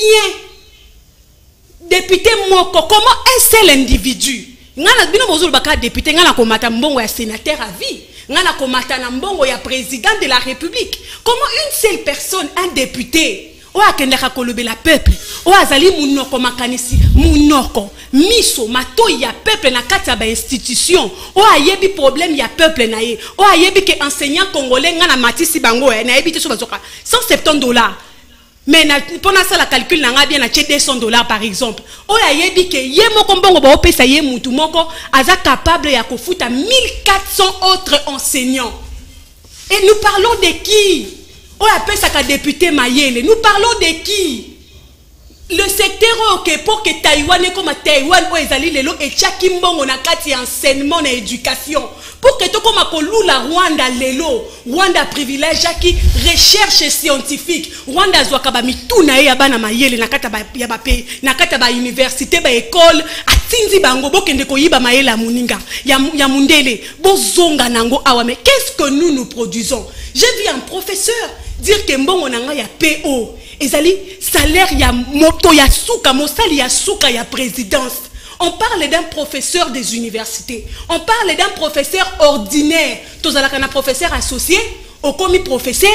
[SPEAKER 6] député moko, comment un seul individu, ngana bino bozulu baka député ngana komata mbongo ya sénateur à vie, ngana komata na mbongo ya président de la République. Comment une seule personne, un député, o akendaka kolobela peuple, o azali munoko makanisi, munoko miso matoi ya peuple na kati ya ba institution, o ayebi problème ya peuple na ye, o ayebi ke enseignant congolais ngana matisi bango na yebi te so bazoka $170. Mais pendant ça la calcul na nga bien na $200 par exemple. O ayebi ke ye moko mbongo ba opesa ye mutu moko aza capable ya kofuta 1400 autres enseignants. Et nous parlons de qui? On appelle ça qu'un député Mayele. Nous parlons de qui? Le secteur ok pour que Taïwan est comme Taïwan où ezali lelo et chaque mbongo na kati enseignement na éducation pour que to comme kolula Rwanda lelo Rwanda privilège qui recherche scientifique Rwanda zwaka mituna ya bana Mayele na kata ya ba pays na kata ba université ba école atinzi bango bokende ko yiba Mayele ya muninga ya mundele bozonga nango awa. Mais qu'est-ce que nous produisons? J'ai vu un professeur dire que mbongo nanga ya PO ezali salaire ya moto ya suka mosali ya suka ya présidence. On parle d'un professeur des universités, on parle d'un professeur ordinaire, tozalaka na professeur associé au commis professeur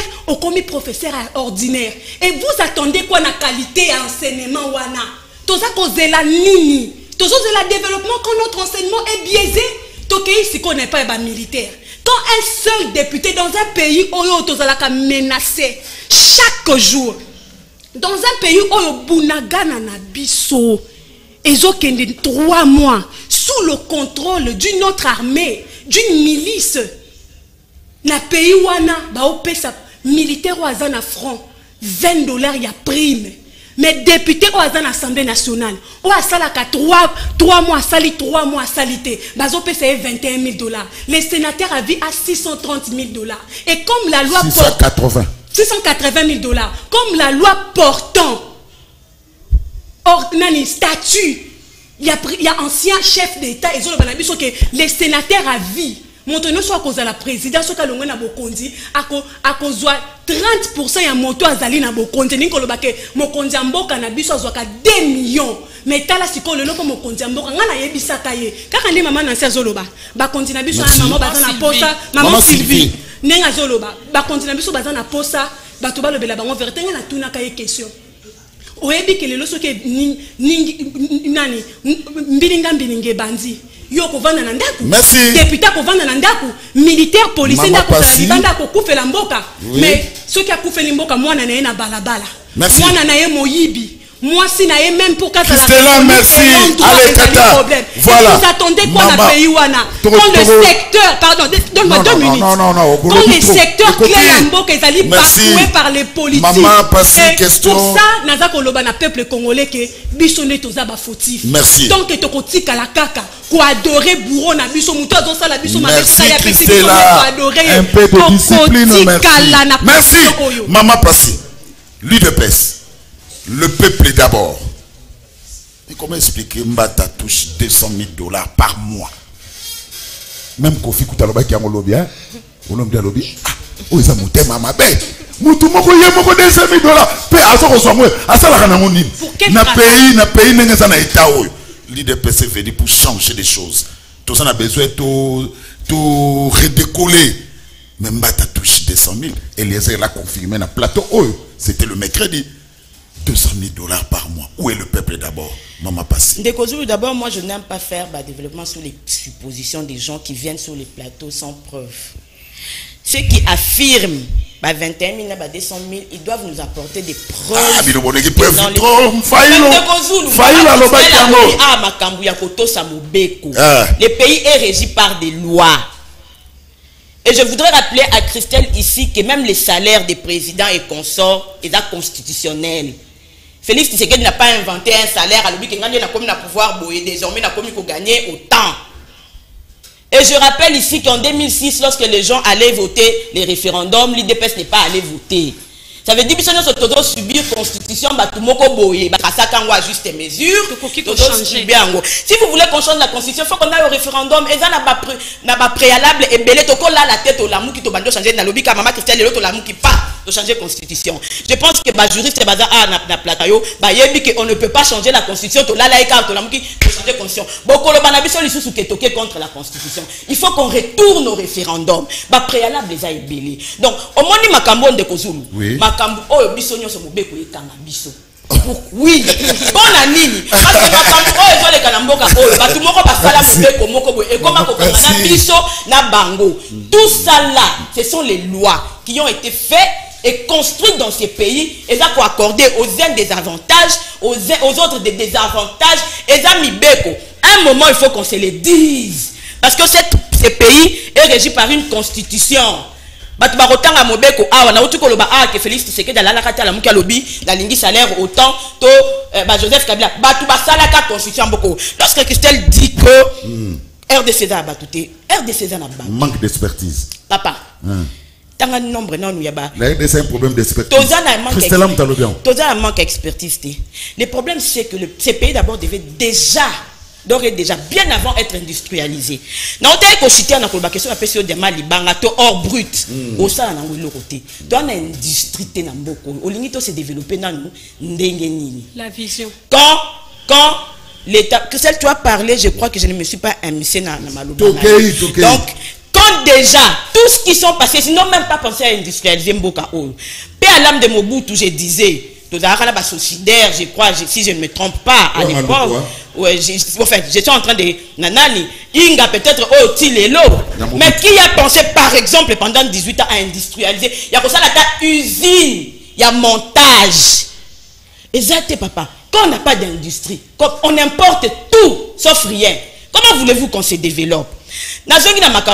[SPEAKER 6] ordinaire. Et vous attendez quoi na qualité ya enseignement wana? Tozako zela nini? Tozozela développement quand notre enseignement est biaisé. Tokei si qu'on n'est pas militaire. Quand un seul député dans un pays oyo tozalaka menacé chaque jour, dans un pays oyo bunagana na biso ezokende 3 mois sous le contrôle d'une autre armée, d'une milice, na pays wana ba opesa militaire ou azana franc $20 ya prime. Mais député ou azana Assemblée nationale ou asalaka 3 mois sali 3 mois salité bazo pesa $21 000. Les sénateurs à vie à $630 000. Et comme la loi 680 000 $. Comme la loi portant statut, il y a ancien chef d'État et que les sénateurs à vie, maintenant soit à cause de la présidence, soit à l'ongé na bokondi, à cause 30% ya moto azali na bokondi, ni kolobake mokondi amboka na biso azwaka 2 millions. Mais tala siko lelo ko mokondi amboka ngana yebisa kaye. Kaka ndi mama na nsia zoloba, ba kondi na biso na maman bazana posa, maman Sylvie. Nenga zoloba ba continue biso bazana posa bato balobela bango vérité na tuna kaye question oyebi ke lelo soki nani mbilinga bandi yo kovanda na ndaku député kovanda na ndaku militaire policier ndaku sala libanda kokufela mboka mais soki akufeli mboka mwana na ye na balabala mwana na ye moyibi moi si na ye même pour qu'à
[SPEAKER 1] la merci allez Tata voilà
[SPEAKER 6] vous attendez quoi na pays wana quand le secteur pardon donne-moi 2 minutes
[SPEAKER 1] non
[SPEAKER 6] quand les secteurs clés ya mboka ezali bafoués par les politiques
[SPEAKER 1] maman passé question
[SPEAKER 6] pour ça naza koloba na peuple congolais que biso ne toza ba fautif tant que tokotika la kaka ko adorer bourreau na biso muto azosa la biso mabe ça ya petit biso ko adorer
[SPEAKER 1] un peu de discipline merci maman passé l'UDPS. Le peuple d'abord. Mais comment expliquer Mbata touche $200,000 par mois? Même Kofi Koutaloba qui a un lobby, on a un lobby. Ah, oh, ils ont monté maman. Ben, moutou moko yé moko $200,000. Pe aso reçoit à ça la rana moni. Na pays n'est pas na état où l'IDPS fait dit pour changer des choses. Tout ça on a besoin tout redécoller. Mais Mbata touche $200,000. Eliezer l'a confirmé na plateau. Oh, c'était le mercredi. $200,000 par mois. Où est le peuple d'abord? Maman Passy.
[SPEAKER 4] D'abord, moi je n'aime pas faire développement sur les suppositions des gens qui viennent sur les plateaux sans preuve. Ceux qui affirment 21 000, 200 000, ils doivent nous apporter des preuves. Ah, mais le preuve le pays est régi par des lois. Et je voudrais rappeler à Christelle ici que même les salaires des présidents et consorts sont constitutionnels. Félix Tshisekedi n'a pas inventé un salaire à lui qui gagne na pouvoir désormais n'a commis qu'on gagner autant. Et je rappelle ici qu'en 2006, lorsque les gens allaient voter les référendums, l'IDPS n'est pas allé voter. Ça veut dire que nous devons subir la constitution, juste mesures. Si vous voulez qu'on change la constitution, il faut qu'on aille au référendum. Et ça n'a pas préalable. Et belé toko là la tête au lamou qui te changer dans lobby maman Christelle l'autre lamou qui pas de changer la constitution. Je pense que les juristes na platayo on ne peut pas changer la constitution. To là la carte lamou qui changer la constitution. Beaucoup le banabiso les sous qui toqué contre la constitution. Il faut qu'on retourne au référendum. Ba préalable les a belé. Donc au moins ni makambo de Kozulu. Makambo oyo biso nyonso mobeko ekanga biso. Oui, bon na nini parce que makambo oyo ezoleka na mboka oyo batu moko basala mobeko moko boye ekoma kokanga na biso na bango. Tout ça là, ce sont les lois qui ont été faites et construites dans ces pays et ça pour accorder aux uns des avantages, aux autres des désavantages et ça mibeko. Un moment il faut qu'on se le dise parce que ce pays est régi par une constitution. Batu barotanga mobeko awa na utuko loba que Félix Tshisekedi la kata la muka lobi la lingi salaire autant to Joseph Kabila batu basala ka constitution boko. Lorsque Christelle dit que RDC a batouté RDC na ba
[SPEAKER 1] manque d'expertise
[SPEAKER 4] papa tanga nombre non nous yaba
[SPEAKER 1] la RDC un problème d'expertise Christelle
[SPEAKER 4] Toza manque d'expertise. Le problème c'est que ces pays d'abord devaient déjà bien avant être industrialisé. Na otay ko citer na ko ba question apesi o dema libanga to or brut. O sala na ngolo côté. Toi na industrie te na mboko. O lingi to se développer na ndenge nini.
[SPEAKER 6] La vision.
[SPEAKER 4] Quand l'état que celle tu as parlé, je crois que je ne me suis pas amusé na maloba. Donc quand déjà tout ce qui sont passés, sinon même pas pensé à industrialiser mboka o. Pe à l'âme de Mobutu je disais je crois, si je ne me trompe pas à l'époque, ouais, j'étais en train de nanani, Inga peut-être mais qui a pensé par exemple pendant 18 ans à industrialiser, il y a pour ça la usine, il y a montage. Exact papa, quand on n'a pas d'industrie, on importe tout sauf rien. Comment voulez-vous qu'on se développe? Parce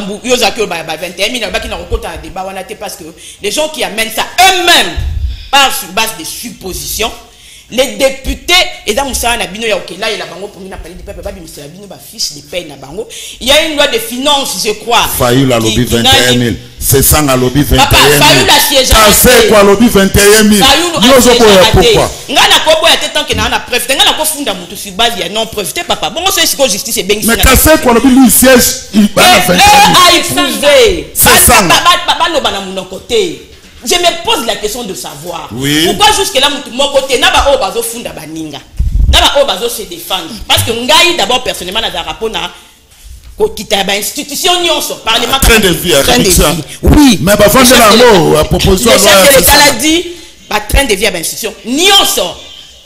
[SPEAKER 4] que les gens qui amènent ça eux-mêmes par sur base de suppositions, les députés et dans Moussa Nabino Yaokela et la bango pour nous parler du peuple babi Moussa Nabino ba fiche de paye na bango. Il y a une loi de finances je crois.
[SPEAKER 1] Faillu la lobby 21 000. C'est ça la lobby 21 000.
[SPEAKER 4] Faillu la siège.
[SPEAKER 1] C'est quoi lobby 21 000?
[SPEAKER 4] Pourquoi? Ngana ko boya tant que na preuve. Ngana ko funda mutu sur base il y a non preuve. Papa. Bon c'est ce justice et bien.
[SPEAKER 1] Mais c'est quoi lobby lui siège il va la 21 000. C'est ça.
[SPEAKER 4] Baba lo bana mon côté. Je me pose la question de savoir pourquoi jusque-là, mon côté, n'a pas bazo funda baninga, n'a pas bazo se défendre. Parce que ngai d'abord personnellement na rapport na ko kita ba institution nyonso parlement
[SPEAKER 1] train de vie.
[SPEAKER 4] Oui.
[SPEAKER 1] Mais ba fonder la mot à proposition
[SPEAKER 4] de l'État a dit ba train de vie à institution nyonso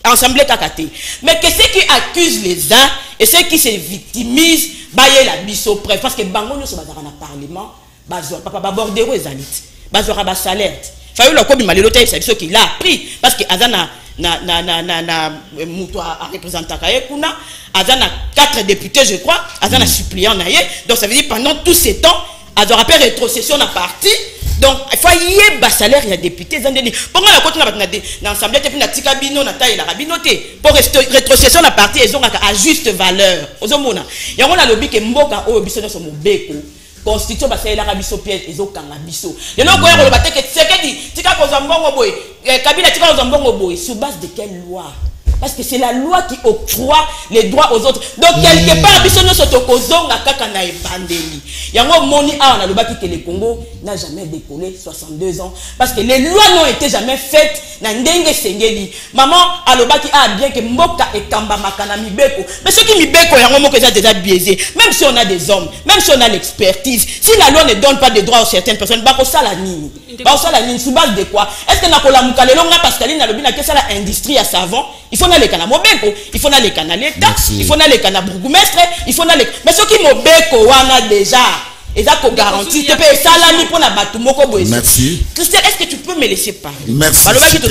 [SPEAKER 4] ensemble kakate. Mais que ceux qui accusent les uns et ceux qui se victimisent, baye la biso preuve parce que bango nous sommes dans le parlement, bazor papa babordero ezalit, bazor ba salaire. Fayo la kobi malelote c'est ce qu'il a pris parce que azana na muto a représentant kaye kuna, azana 4 députés je crois, azana suppléant naye. Donc ça veut dire pendant tout ce temps, azor après rétrocession na parti. Donc, il faut y avoir salaire, il y a députés. Pourquoi la côte n'a pas l'Assemblée na tika bino na taille la rabinoté pour rétrocession la partie ils ont à juste valeur. Aux hommes il y a un lobby que mboka au biso sur mon beko. Constitution basa la rabiso pièce ils ont kanga biso. Il y a un goyer le baté que c'est que dit tika kozambongo boy Kabila tika kozambongo boy sous base de quelle loi? Parce que c'est la loi qui octroie les droits aux autres. Donc, quelque part, biso no sotokozonga kaka na ebandeli. Yango moni a na lobaki que le Congo n'a jamais décollé 62 ans parce que les lois n'ont été jamais faites na ndenge sengeli. Maman a lobaki a bien que mboka et kamba makana mibeko. Mais ce qui mibeko yango moko déjà biaisé. Même si on a des hommes, même si on a l'expertise, si la loi ne donne pas de droits à certaines personnes, bako sala nini. Bako sala nini sous base de quoi? Est-ce que na kola mukalelo nga Pascaline na lobi na kesa la industrie à savon? Il faut aller à Mobeko, il faut aller à l'État, il faut aller à Bourgmestre, il faut aller. Mais ce qui Mobeko, on a déjà. Et ça, qu'on garantit. Tu peux salami pour la batumoko.
[SPEAKER 1] Merci.
[SPEAKER 4] Christian, est-ce que tu peux me laisser parler?
[SPEAKER 1] Merci.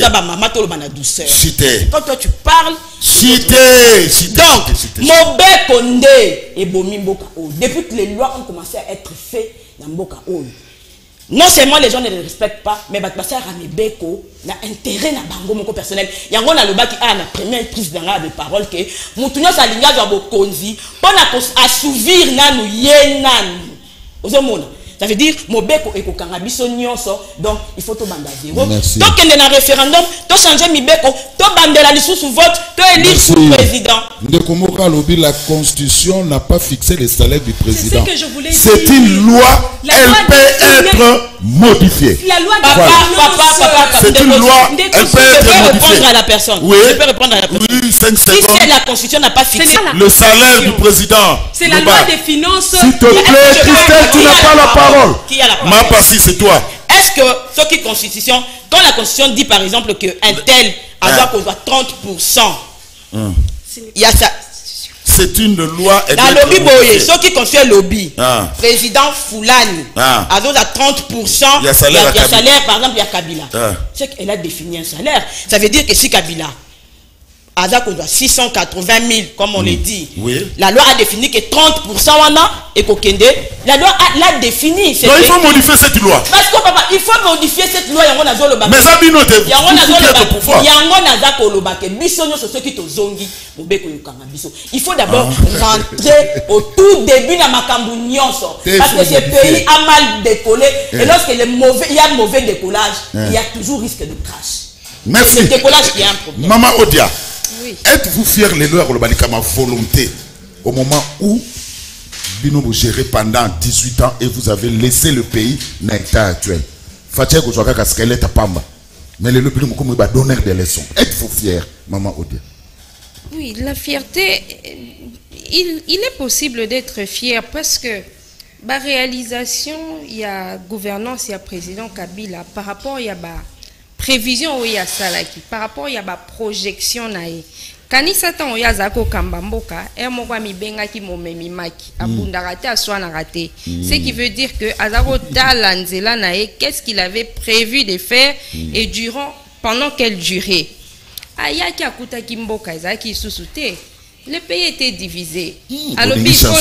[SPEAKER 4] Quand toi tu parles.
[SPEAKER 1] Donc,
[SPEAKER 4] Mobeko nde et Bomimboka. Depuis que les lois ont commencé à être faites dans Mboka. Non seulement les gens ne les respectent pas, mais Batbassa Ramebeko n'a intérêt na bango moko personnel. Yango na lobaki a na première prise de parole que mutunyo salinga za bokonzi pour assouvir nanu yenan. Ozomona. Ça veut dire Mobeko et Kokanga biso nyonso donc il faut to banda zéro. Donc il y a un référendum, to changer Mibeko, to bandela lisusu vote, to élire le président.
[SPEAKER 1] Ndekomoka lobi la constitution n'a pas fixé les salaires du président.
[SPEAKER 6] C'est ce que je voulais dire.
[SPEAKER 1] C'est une loi, elle peut être modifiée.
[SPEAKER 6] La loi
[SPEAKER 1] papa, c'est une loi, elle peut être modifiée.
[SPEAKER 4] Répondre à la personne.
[SPEAKER 1] Oui.
[SPEAKER 4] Je peux répondre à la personne.
[SPEAKER 1] Oui, 5
[SPEAKER 4] si
[SPEAKER 1] secondes.
[SPEAKER 4] c'est la constitution n'a pas fixé
[SPEAKER 1] le salaire du président.
[SPEAKER 6] C'est la loi des finances.
[SPEAKER 1] S'il te plaît, Christelle, tu n'as pas la parole.
[SPEAKER 4] Qui a la parole?
[SPEAKER 1] Ma partie, c'est toi.
[SPEAKER 4] Est-ce que ce qui constitution, quand la constitution dit par exemple que un tel a droit qu'on doit 30%, il y a ça.
[SPEAKER 1] C'est une loi.
[SPEAKER 4] Dans le lobby boye, ceux qui constituent le lobby, président Foulani, a droit à 30%. Il y a salaire par exemple, il y a Kabila. C'est qu'elle a défini un salaire. Ça veut dire que si Kabila Azak on doit 680 000 comme on le dit.
[SPEAKER 1] Oui.
[SPEAKER 4] La loi a défini que 30% et Kokende. La loi l'a défini.
[SPEAKER 1] Donc il faut modifier cette loi.
[SPEAKER 4] Parce que papa, il faut modifier cette loi.
[SPEAKER 1] Mais ça bino te.
[SPEAKER 4] Il faut d'abord rentrer au tout début dans Makambu Nyonso. Parce que ce pays a mal décollé. Et lorsque il y a mauvais décollage, il y a toujours risque de crash.
[SPEAKER 1] Merci.
[SPEAKER 4] C'est le décollage qui est un problème.
[SPEAKER 1] Maman Odia.
[SPEAKER 5] Oui.
[SPEAKER 1] Êtes-vous fier les lois de ma volonté au moment où Bino vous gérez pendant 18 ans et vous avez laissé le pays dans l'état actuel? Fatia Kouchouaka Kaskelet à Pamba. Mais le Bino Moukoumou va donner des leçons. Êtes-vous fier, Maman Odia?
[SPEAKER 5] Oui, la fierté, il est possible d'être fier parce que la réalisation, il y a gouvernance, il y a président Kabila par rapport, il y a prévision où il y a ça là qui par rapport il y a ba projection nae kanisa tan oya zako kambamboka e moko mi benga ki momemi maki abunda raté aswa na raté ce qui veut dire que azako talanzela nae qu'est-ce qu'il avait prévu de faire et durant pendant quelle durée aya ki akuta ki mboka ezaki susute le pays était divisé alors il faut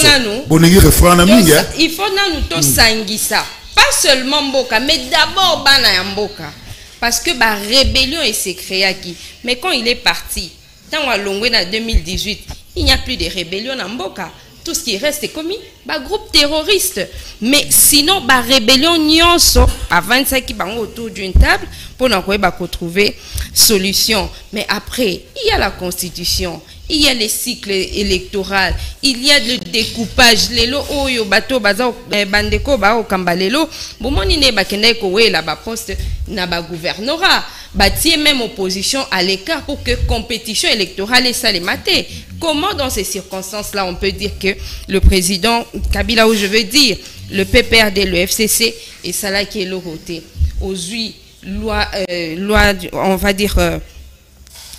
[SPEAKER 5] nous to sangisa pas seulement mboka mais d'abord bana ya mboka. Parce que la rébellion s'est créée qui. Mais quand il est parti, dans en 2018, il n'y a plus de rébellion en Mboka. Tout ce qui reste est commis, groupe terroriste. Mais sinon, la rébellion nyonso, avant ça qui est autour d'une table, pour nous trouver solution. Mais après, il y a la constitution. Il y a les cycles électoraux, il y a le découpage, les lots oyo bateau baza bandeko ba okambalelo, bomoni ne bakende ko we la ba poste na ba gouvernorat, batie même opposition à l'écart pour que compétition électorale et ça les maté. Comment dans ces circonstances-là on peut dire que le président Kabila, où je veux dire, le PPRD, le FCC et ça là qui est le roté aux loi on va dire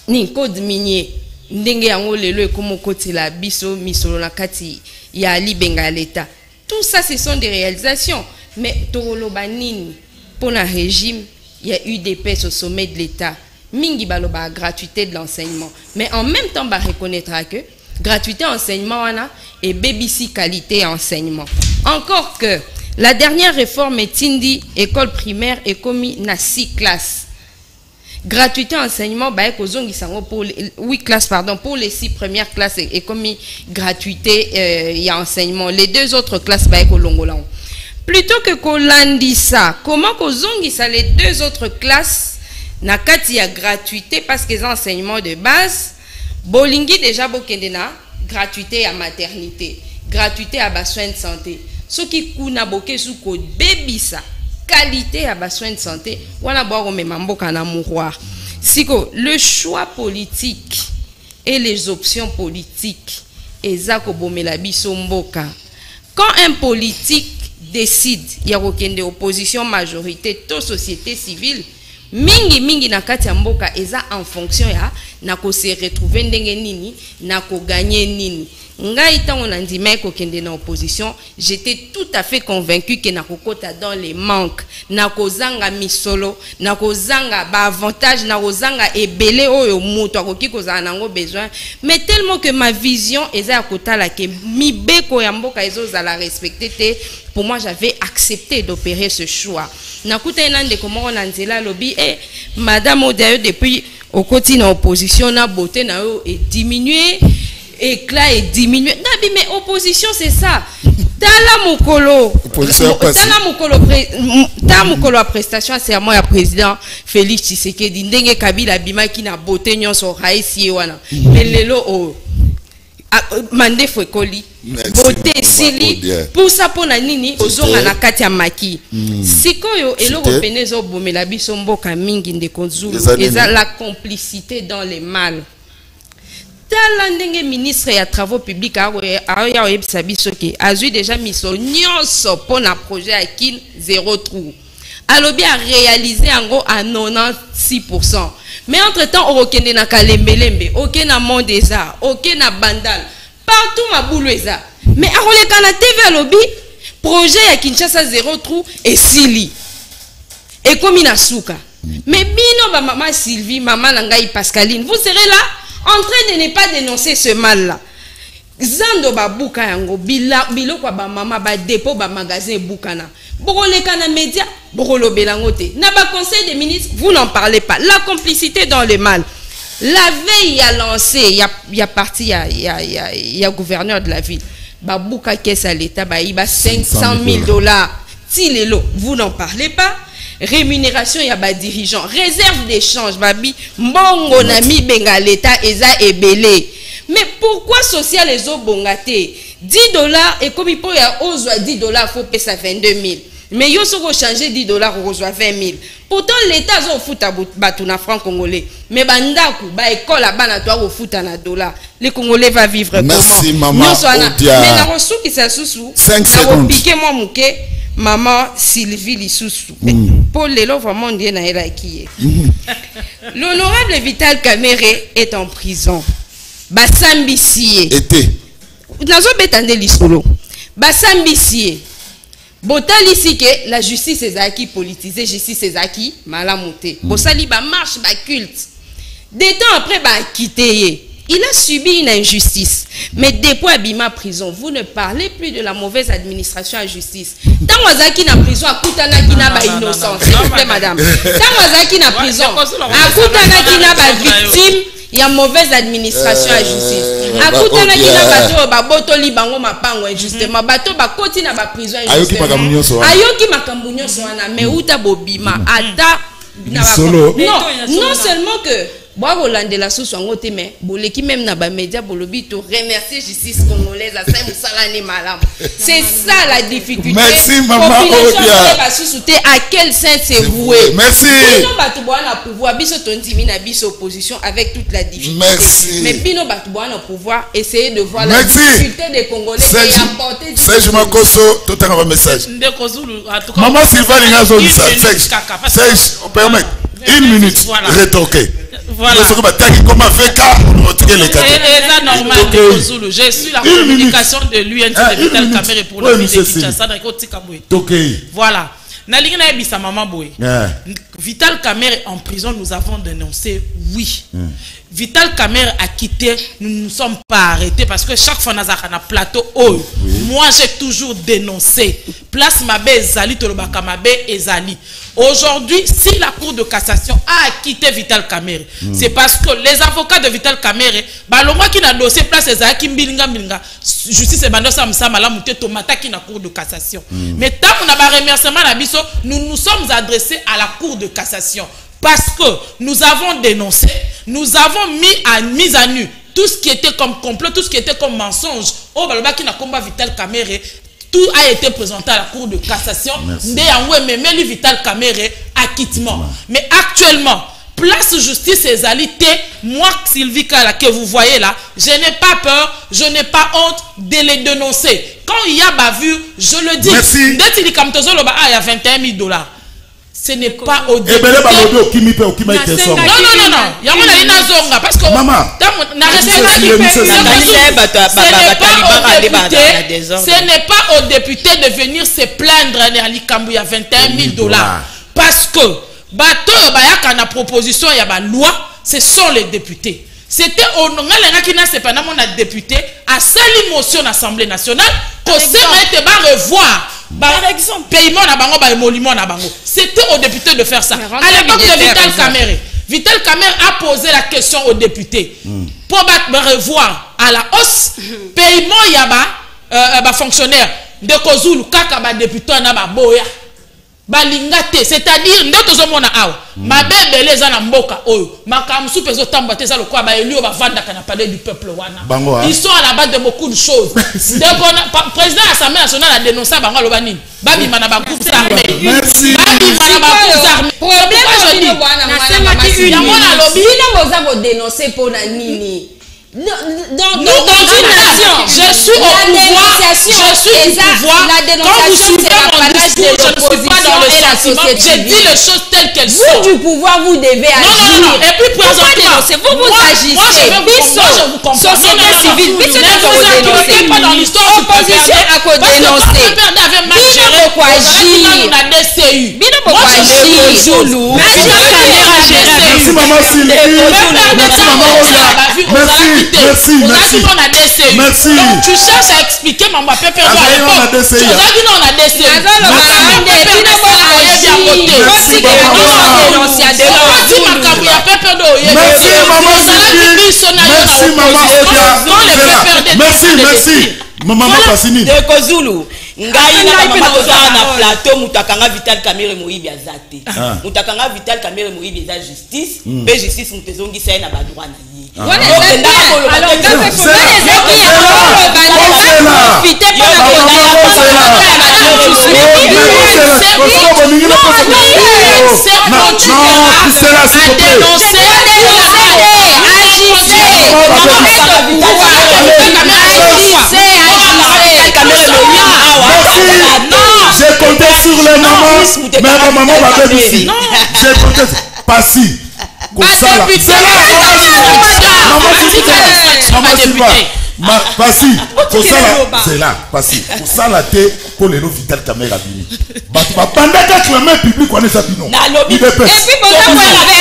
[SPEAKER 5] ni code minier ndenge yango lelo ekomo kotela biso misolo na kati ya Ali Bengaleta. Tout ça ce sont des réalisations, mais tokoloba nini pour un régime, il y a eu des paix au sommet de l'État. Mingi baloba gratuité de l'enseignement, mais en même temps ba reconnaîtra que gratuité enseignement wana et BBC qualité enseignement. Encore que la dernière réforme est indi école primaire et commis na 6 classes. Gratuité enseignement ba ekozongi sango pour 8 classes pardon pour les 6 premières classes et commis gratuité y a enseignement. Les 2 autres classes ba ekolongola. Plutôt que kolandisa, comment kozongi ça les 2 autres classes na kati ya gratuité parce que les enseignements de base bolingi déjà bokende na gratuité à maternité, gratuité à soins de santé. Ce qui kuna boke sou ko bebisa qualité à soins de santé, wana boire memamboka na mouroir. Siko le choix politique et les options politiques ezako bomela biso mboka. Quand un politique décide ya kokende opposition majorité to société civile mingi na kati ya mboka eza en fonction ya na ko se retrouver ndenge nini na ko gagner nini. Ngai tango na ndima ko kende na opposition, j'étais tout à fait convaincu que na kokota dans les manques, na kozanga misolo, na kozanga ba avantage, na kozanga ebele oyo muto akoki kozanga nango besoin, mais tellement que ma vision eza ya kotala ke mibeko ya mboka ezo za la respecter te. Pour moi, j'avais accepté d'opérer ce choix. Nakuta enande komoro na nzela lobi madame Odayo depuis au côté na opposition na beauté na yo est diminué, éclat est diminué. Nabi mais opposition c'est ça. Tala mukolo a prestation c'est moi ya président Félix Tshisekedi ndenge Kabila bimaki na beauté nyonso raisi wana. Mais lelo o mande fwekoli beauté sili pour ça pona nini ozonga na kati ya maki sikoyo eloko penezo bomela biso mboka mingi ndeko Zulu eza la complicité dans les mal. Tala ndenge ministre ya travaux publics ya oyebisa biso ke azui déjà miso nyonso pona projet ya kin 0 trou alobi a réalisé yango à 96%. Mais entre-temps, au Kenya na Kalembelembe, au Kenya Mont des Arts, au Kenya Bandal, partout ma boule eza. Mais à Rolé Kana TV lobby, projet à Kinshasa 0 trou et Sili. Et comme Inasuka. Mais bino ba maman Sylvie, maman Nangai Pascaline, vous serez là en train de ne pas dénoncer ce mal-là. Zando ba buka yango bilo kwa ba mama ba dépôt ba magasin bukana. Borole kana média, borolo belangote. Na ba conseil des ministres, vous n'en parlez pas. La complicité dans le mal. La veille a lancé, il y a parti, il y a gouverneur de la ville. Ba buka caisse à l'état ba iba 500 000 $. Tilelo, vous n'en parlez pas. Rémunération ya ba dirigeant, réserve d'échange babi mbongo na mi benga l'état eza ebelé. Mais pourquoi social les eaux bongaté $10 et comme il peut y a 10 $, faut payer ça 22 000. Mais yo soko changer 10 $, on reçoit 20 000. Pourtant l'État zo futa batuna franc congolais. Mais bandaku ba école là bana toi au futa na $. Les Congolais va vivre comment?
[SPEAKER 1] Merci maman.
[SPEAKER 5] Mais na reçu qui ça sous
[SPEAKER 1] 5 secondes.
[SPEAKER 5] Piquer moi mouké maman Sylvie Lisusu. Pour les lots vraiment bien na ela qui est. L'honorable Vital Kamerhe est en prison. Basambisie
[SPEAKER 1] été
[SPEAKER 5] nazo betande lisolo basambisie botalisi ke la justice ezaki politisée, justice ezaki malamuté bosali ba marche ba culte des temps après ba quitté. Il a subi une injustice. Mais depuis Abima prison, vous ne parlez plus de la mauvaise administration à justice. Tant Wazaki na prison, Akutana Kina ba innocent. S'il vous plaît, madame. Tant Wazaki na prison, Akutana Kina ba victime. Il y a mauvaise administration à justice. Akutana Kina bato ba botoli bango mapango justement. Bato ba koti na ba prison justement. Ayoki makambu nyonso wana mais uta bobima ata non seulement que bois la sous son côté mais boleki même na ba média bolobi to remercier justice congolaise à ça musalani malam. C'est ça la difficulté.
[SPEAKER 1] Merci maman Odia.
[SPEAKER 5] À quel sens c'est voué?
[SPEAKER 1] Merci.
[SPEAKER 5] Bino batu boana pouvoir biso tondimi na biso opposition avec toute la difficulté.
[SPEAKER 1] Merci.
[SPEAKER 5] Mais bino batu boana pouvoir essayer de voir la difficulté des Congolais et apporter du
[SPEAKER 1] Serge Makoso tout un message. Maman Sylvain Ngazo Serge, on permet 1 minute rétorquer.
[SPEAKER 3] Voilà.
[SPEAKER 1] C'est
[SPEAKER 3] normal de Zulu. Je suis la communication de l'UNC de Vital Kamerhe pour la ville de Kinshasa. Voilà. Nalingina ebisa maman boy. Vital Kamerhe en prison, nous avons dénoncé, oui. Vital Kamerhe a quitté, nous ne nous sommes pas arrêtés parce que chaque fois nous avons un plateau haut. Moi j'ai toujours dénoncé. Place Mabé Ezali, Tolobaka Mabé Ezali. Aujourd'hui, si la Cour de cassation a quitté Vital Kamerhe, c'est parce que les avocats de Vital Kamerhe, moi qui n'a dossier place Ezali, qui mbilinga, justice et bando sam la mouté tomata qui n'a Cour de cassation. Mais tant qu'on a un remerciement à Bisso, nous nous sommes adressés à la Cour de cassation. Parce que nous avons dénoncé, nous avons mis à nu tout ce qui était comme complot, tout ce qui était comme mensonge. Oh, Baloba qui n'a combat Vital Kamerhe, tout a été présenté à la Cour de cassation. Ndé Vital Kamerhe acquittement. Mais actuellement, place justice et égalité, moi Sylvie Kala que vous voyez là, je n'ai pas peur, je n'ai pas honte de les dénoncer. Quand il y a bavure, je le dis.
[SPEAKER 1] Merci.
[SPEAKER 3] Dès qu'il y a 21 000 $. Ce n'est pas au début. Non. Il y a un parce que ce n'est pas au député de venir se plaindre à l'Ikambu, il y a 21 000 $. Parce que bateau il y a proposition, il y a une loi, ce sont les députés. C'était au nom de député à seule motion l'Assemblée nationale qu'on s'est revoir. Par exemple, paiement na bango ba émolument na bango. C'était aux députés de faire ça. À l'époque de Vital Kamerhe, Vital Kamerhe a posé la question aux députés pour revoir à la hausse paiement yaba fonctionnaire de Kozulu kaka ba député na ba boya. Balingate, c'est-à-dire ndoto zo mona awa mabebe les ana mboka oyo makamsu pezo tamba te za lokwa ba elio ba vanda kana palais du peuple wana ils sont à la base de beaucoup de choses. Donc président de l'Assemblée nationale a dénoncé bango loba nini babi mana ba groupe armé.
[SPEAKER 1] Merci.
[SPEAKER 3] Babi mana ba groupe armé.
[SPEAKER 5] Problème na ya mona lobi na moza bo dénoncer pour na nini. Dans une nation,
[SPEAKER 3] je suis au pouvoir, la dénonciation, c'est l'apanage de l'opposition et la société. Je dis les choses telles qu'elles sont.
[SPEAKER 5] Vous du pouvoir, vous devez agir.
[SPEAKER 3] Non. Et puis présentement,
[SPEAKER 5] vous agissez. Société civile, vous dénoncez.
[SPEAKER 3] Pas dans l'histoire,
[SPEAKER 5] opposition à quoi dénoncer. Bino pourquoi agir.
[SPEAKER 1] Merci maman Sylvie. Merci maman Rosa. Merci.
[SPEAKER 3] Donc tu cherches à expliquer maman Pépé.
[SPEAKER 1] Merci maman Passini.
[SPEAKER 4] De Kozulu. Ngai na mama kozala na plateau mutakanga Vital Kamerhe moyibi azate. Mutakanga Vital Kamerhe moyibi za justice, pe justice mutezongi sai na ba droit na ye.
[SPEAKER 1] J'ai compté sur les mamans, mais ma maman va dire ici. J'ai compté Passi. Passi, c'est là, Passi. Pour ça, la thé, pour les Vital Kamerhe a bini. Pendant que la main publique, on est à bino.
[SPEAKER 4] Et puis, pour ça,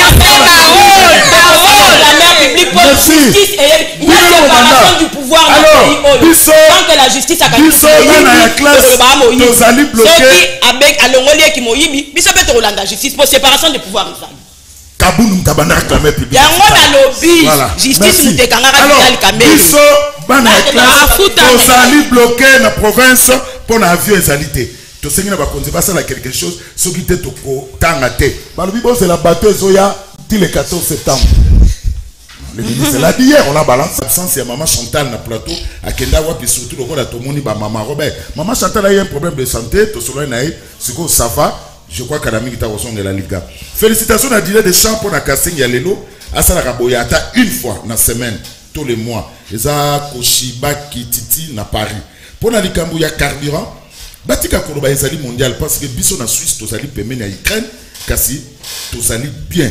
[SPEAKER 4] la main publique, pour justice, il y a une séparation du pouvoir dans le pays. Tant que la justice a gagné, avec Alongoli qui moyibi, mais ça peut être Rolanda justice pour séparation du pouvoir.
[SPEAKER 1] Kaboum tabana réclamé public.
[SPEAKER 4] Voilà. Justice nous déclarera Vital Kamerhe.
[SPEAKER 1] Biso bana classe tozali bloqué na province pour na avion ezalité. To sengi na ba konzi ba sala quelque chose soki te to ko tanga te. Balobi bo c'est la bateau zoya dit le 14 septembre. Le ministre l'a dit hier, on a balancé l'absence de maman Chantal na plateau à Kenda wapi surtout le rôle à tout monde ba maman Robert. Maman Chantal a eu un problème de santé, to solo na siko ça va. Je crois qu'à la minute à la Liga. Félicitations à Dylan Deschamps pour la casting Yalelo. À ça la Boyata une fois dans la semaine, tous les mois. Et ça, Koshiba Kititi na Paris. Pour la Likambu, il y a carburant. Batika Koroba Ezali mondial parce que Bisson en Suisse, tous allés paiement à Ukraine. Kasi, tous allés bien.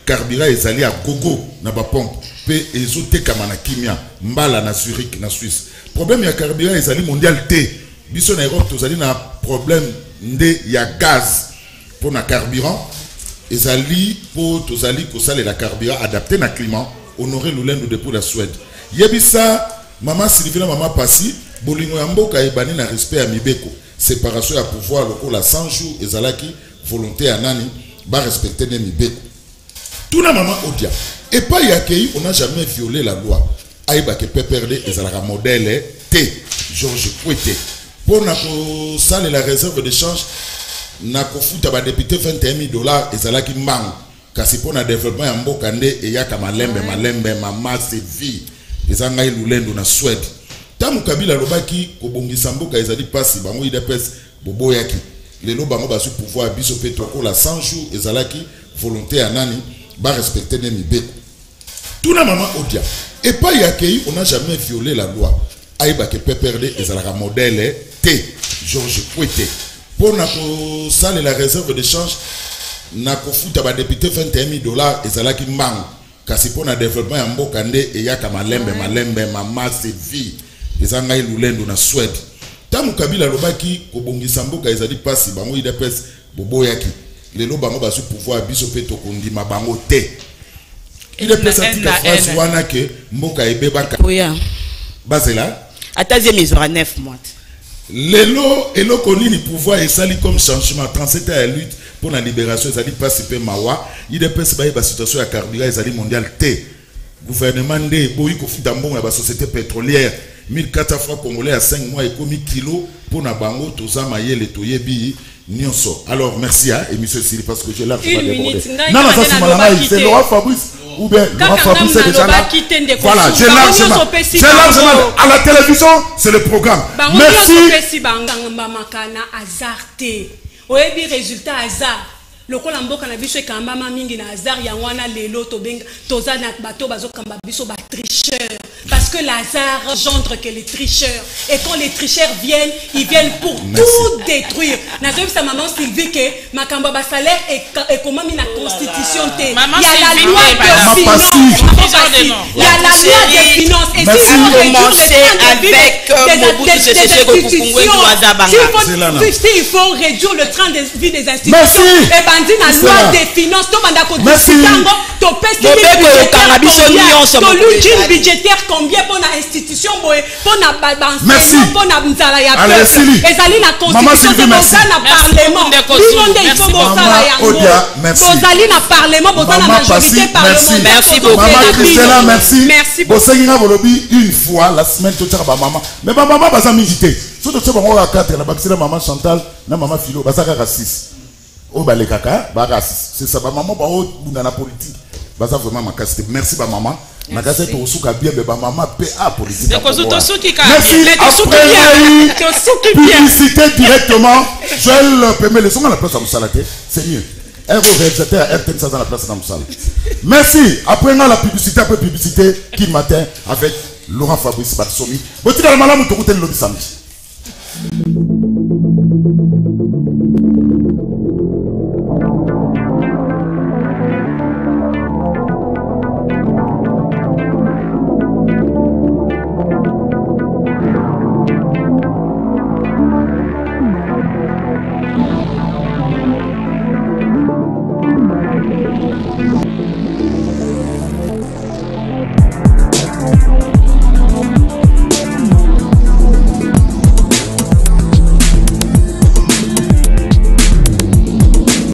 [SPEAKER 1] carburant ezali à gogo na ba pompe pe ezotekama na kimia mbala na Zurich na Suisse. Problème ya carburant ezali mondial te. Biso na Europe tozali na problème nde ya gaz pour na carburant ezali pour tozali kosala la carburant adapté na climat honorer l'ulendo depuis la Suède. Yebisa maman Sylvie maman Passi bolingo ya mboka ebani na respect ya mibeko séparation ya pouvoir lokola 100 jours ezalaki volonté ya nani ba respecter ne mibeko. Tout na maman Odia et pas yakei on n'a jamais violé la loi. Aïba ke PPRD ezalaka modèle T Georges Kouete pour na ko sale la réserve de change na ko futa ba député $21,000 ezalaki mbang kasi pour na développement ya mboka nde eyaka malembe mama sevi ezanga ilulendo na Suède. Tamu Kabila lobaki ko bongisa mboka ezali pasi bango idepes boboyaki lelo bango basu pouvoir biso pe toko la 100 jours ezalaki volonté ya nani ba respecter ne mibeko. Tout na maman Odia et pas yakei on n'a jamais violé la loi. Aïba ke PPRD ezalaka modèle T Georges Kouete pour na ko sale la réserve de change na ko futa ba député $21,000 ezalaki mbang kasi pour na développement ya mboka nde eyaka malembe mama sevi ezanga ilulendo na Suède. Tamu Kabila lobaki ko bongisa mboka ezali pasi bango idepes boboyaki lelo bango basu pouvoir biso pe to kondima bango te. Il est plus atika phrase wana ke mboka ebebaka
[SPEAKER 4] oya
[SPEAKER 1] bazela
[SPEAKER 4] atazie mizora 9 mois
[SPEAKER 1] lelo eloko nini pouvoir esali comme changement 37 ans ya lutte pour la libération ezali pasi pe mawa idepes ba situation ya carburant ezali mondial te gouvernement nde boyi ko futa mbongo ya ba société pétrolière 1400 francs congolais à 5 mois ekomi kilo pour na bango tozama yele toyebi nyonso. Alors merci à émission Sili parce que j'ai largement débordé. Non, ça c'est Laurent Fabrice ou bien Laurent Fabrice est déjà là. Voilà, j'ai largement à la télévision, c'est le programme. Merci.
[SPEAKER 6] Oyebi résultat hasard. Lokola mboka na biso ekambama mingi na hasard ya wana lelo tobenga toza na bato bazokamba biso ba tricheurs parce que l'hasard engendre que les tricheurs et quand les tricheurs viennent ils viennent pour tout détruire. Na ça maman Sylvie que makamba ba salaire et comment mi na constitution te il y a la loi de finances il y a la loi des finances et si on commencer avec il faut réduire le train de vie des institutions et bandi na loi des finances to banda ko distango to pesi budgétaire combien pour la institution pour na banque pour na nzala ya peuple ezali na constitution de na parlement bimonde il faut bosala yango bozali na parlement bozala na majorité parlementaire.
[SPEAKER 1] Merci beaucoup maman Christella, merci bosenga bolobi une fois la semaine to tshaka ba maman mais ba maman baza mingi surtout tshaba ngo ka 4 na bakisela maman Chantal na maman Philo bazaka ka 6 oh bah les caca c'est ça maman bah oh dans la politique bah ça vraiment ma casse. Merci bah maman ma casse est au souk à bien bah maman PA politique merci après publicité directement Joël permet les sons à la place à Moussalate c'est mieux un réalisateur à RTN ça dans la place à Moussal merci après la publicité qui matin avec Laurent Fabrice Batsomi bon tu as le malade ou tu as le samedi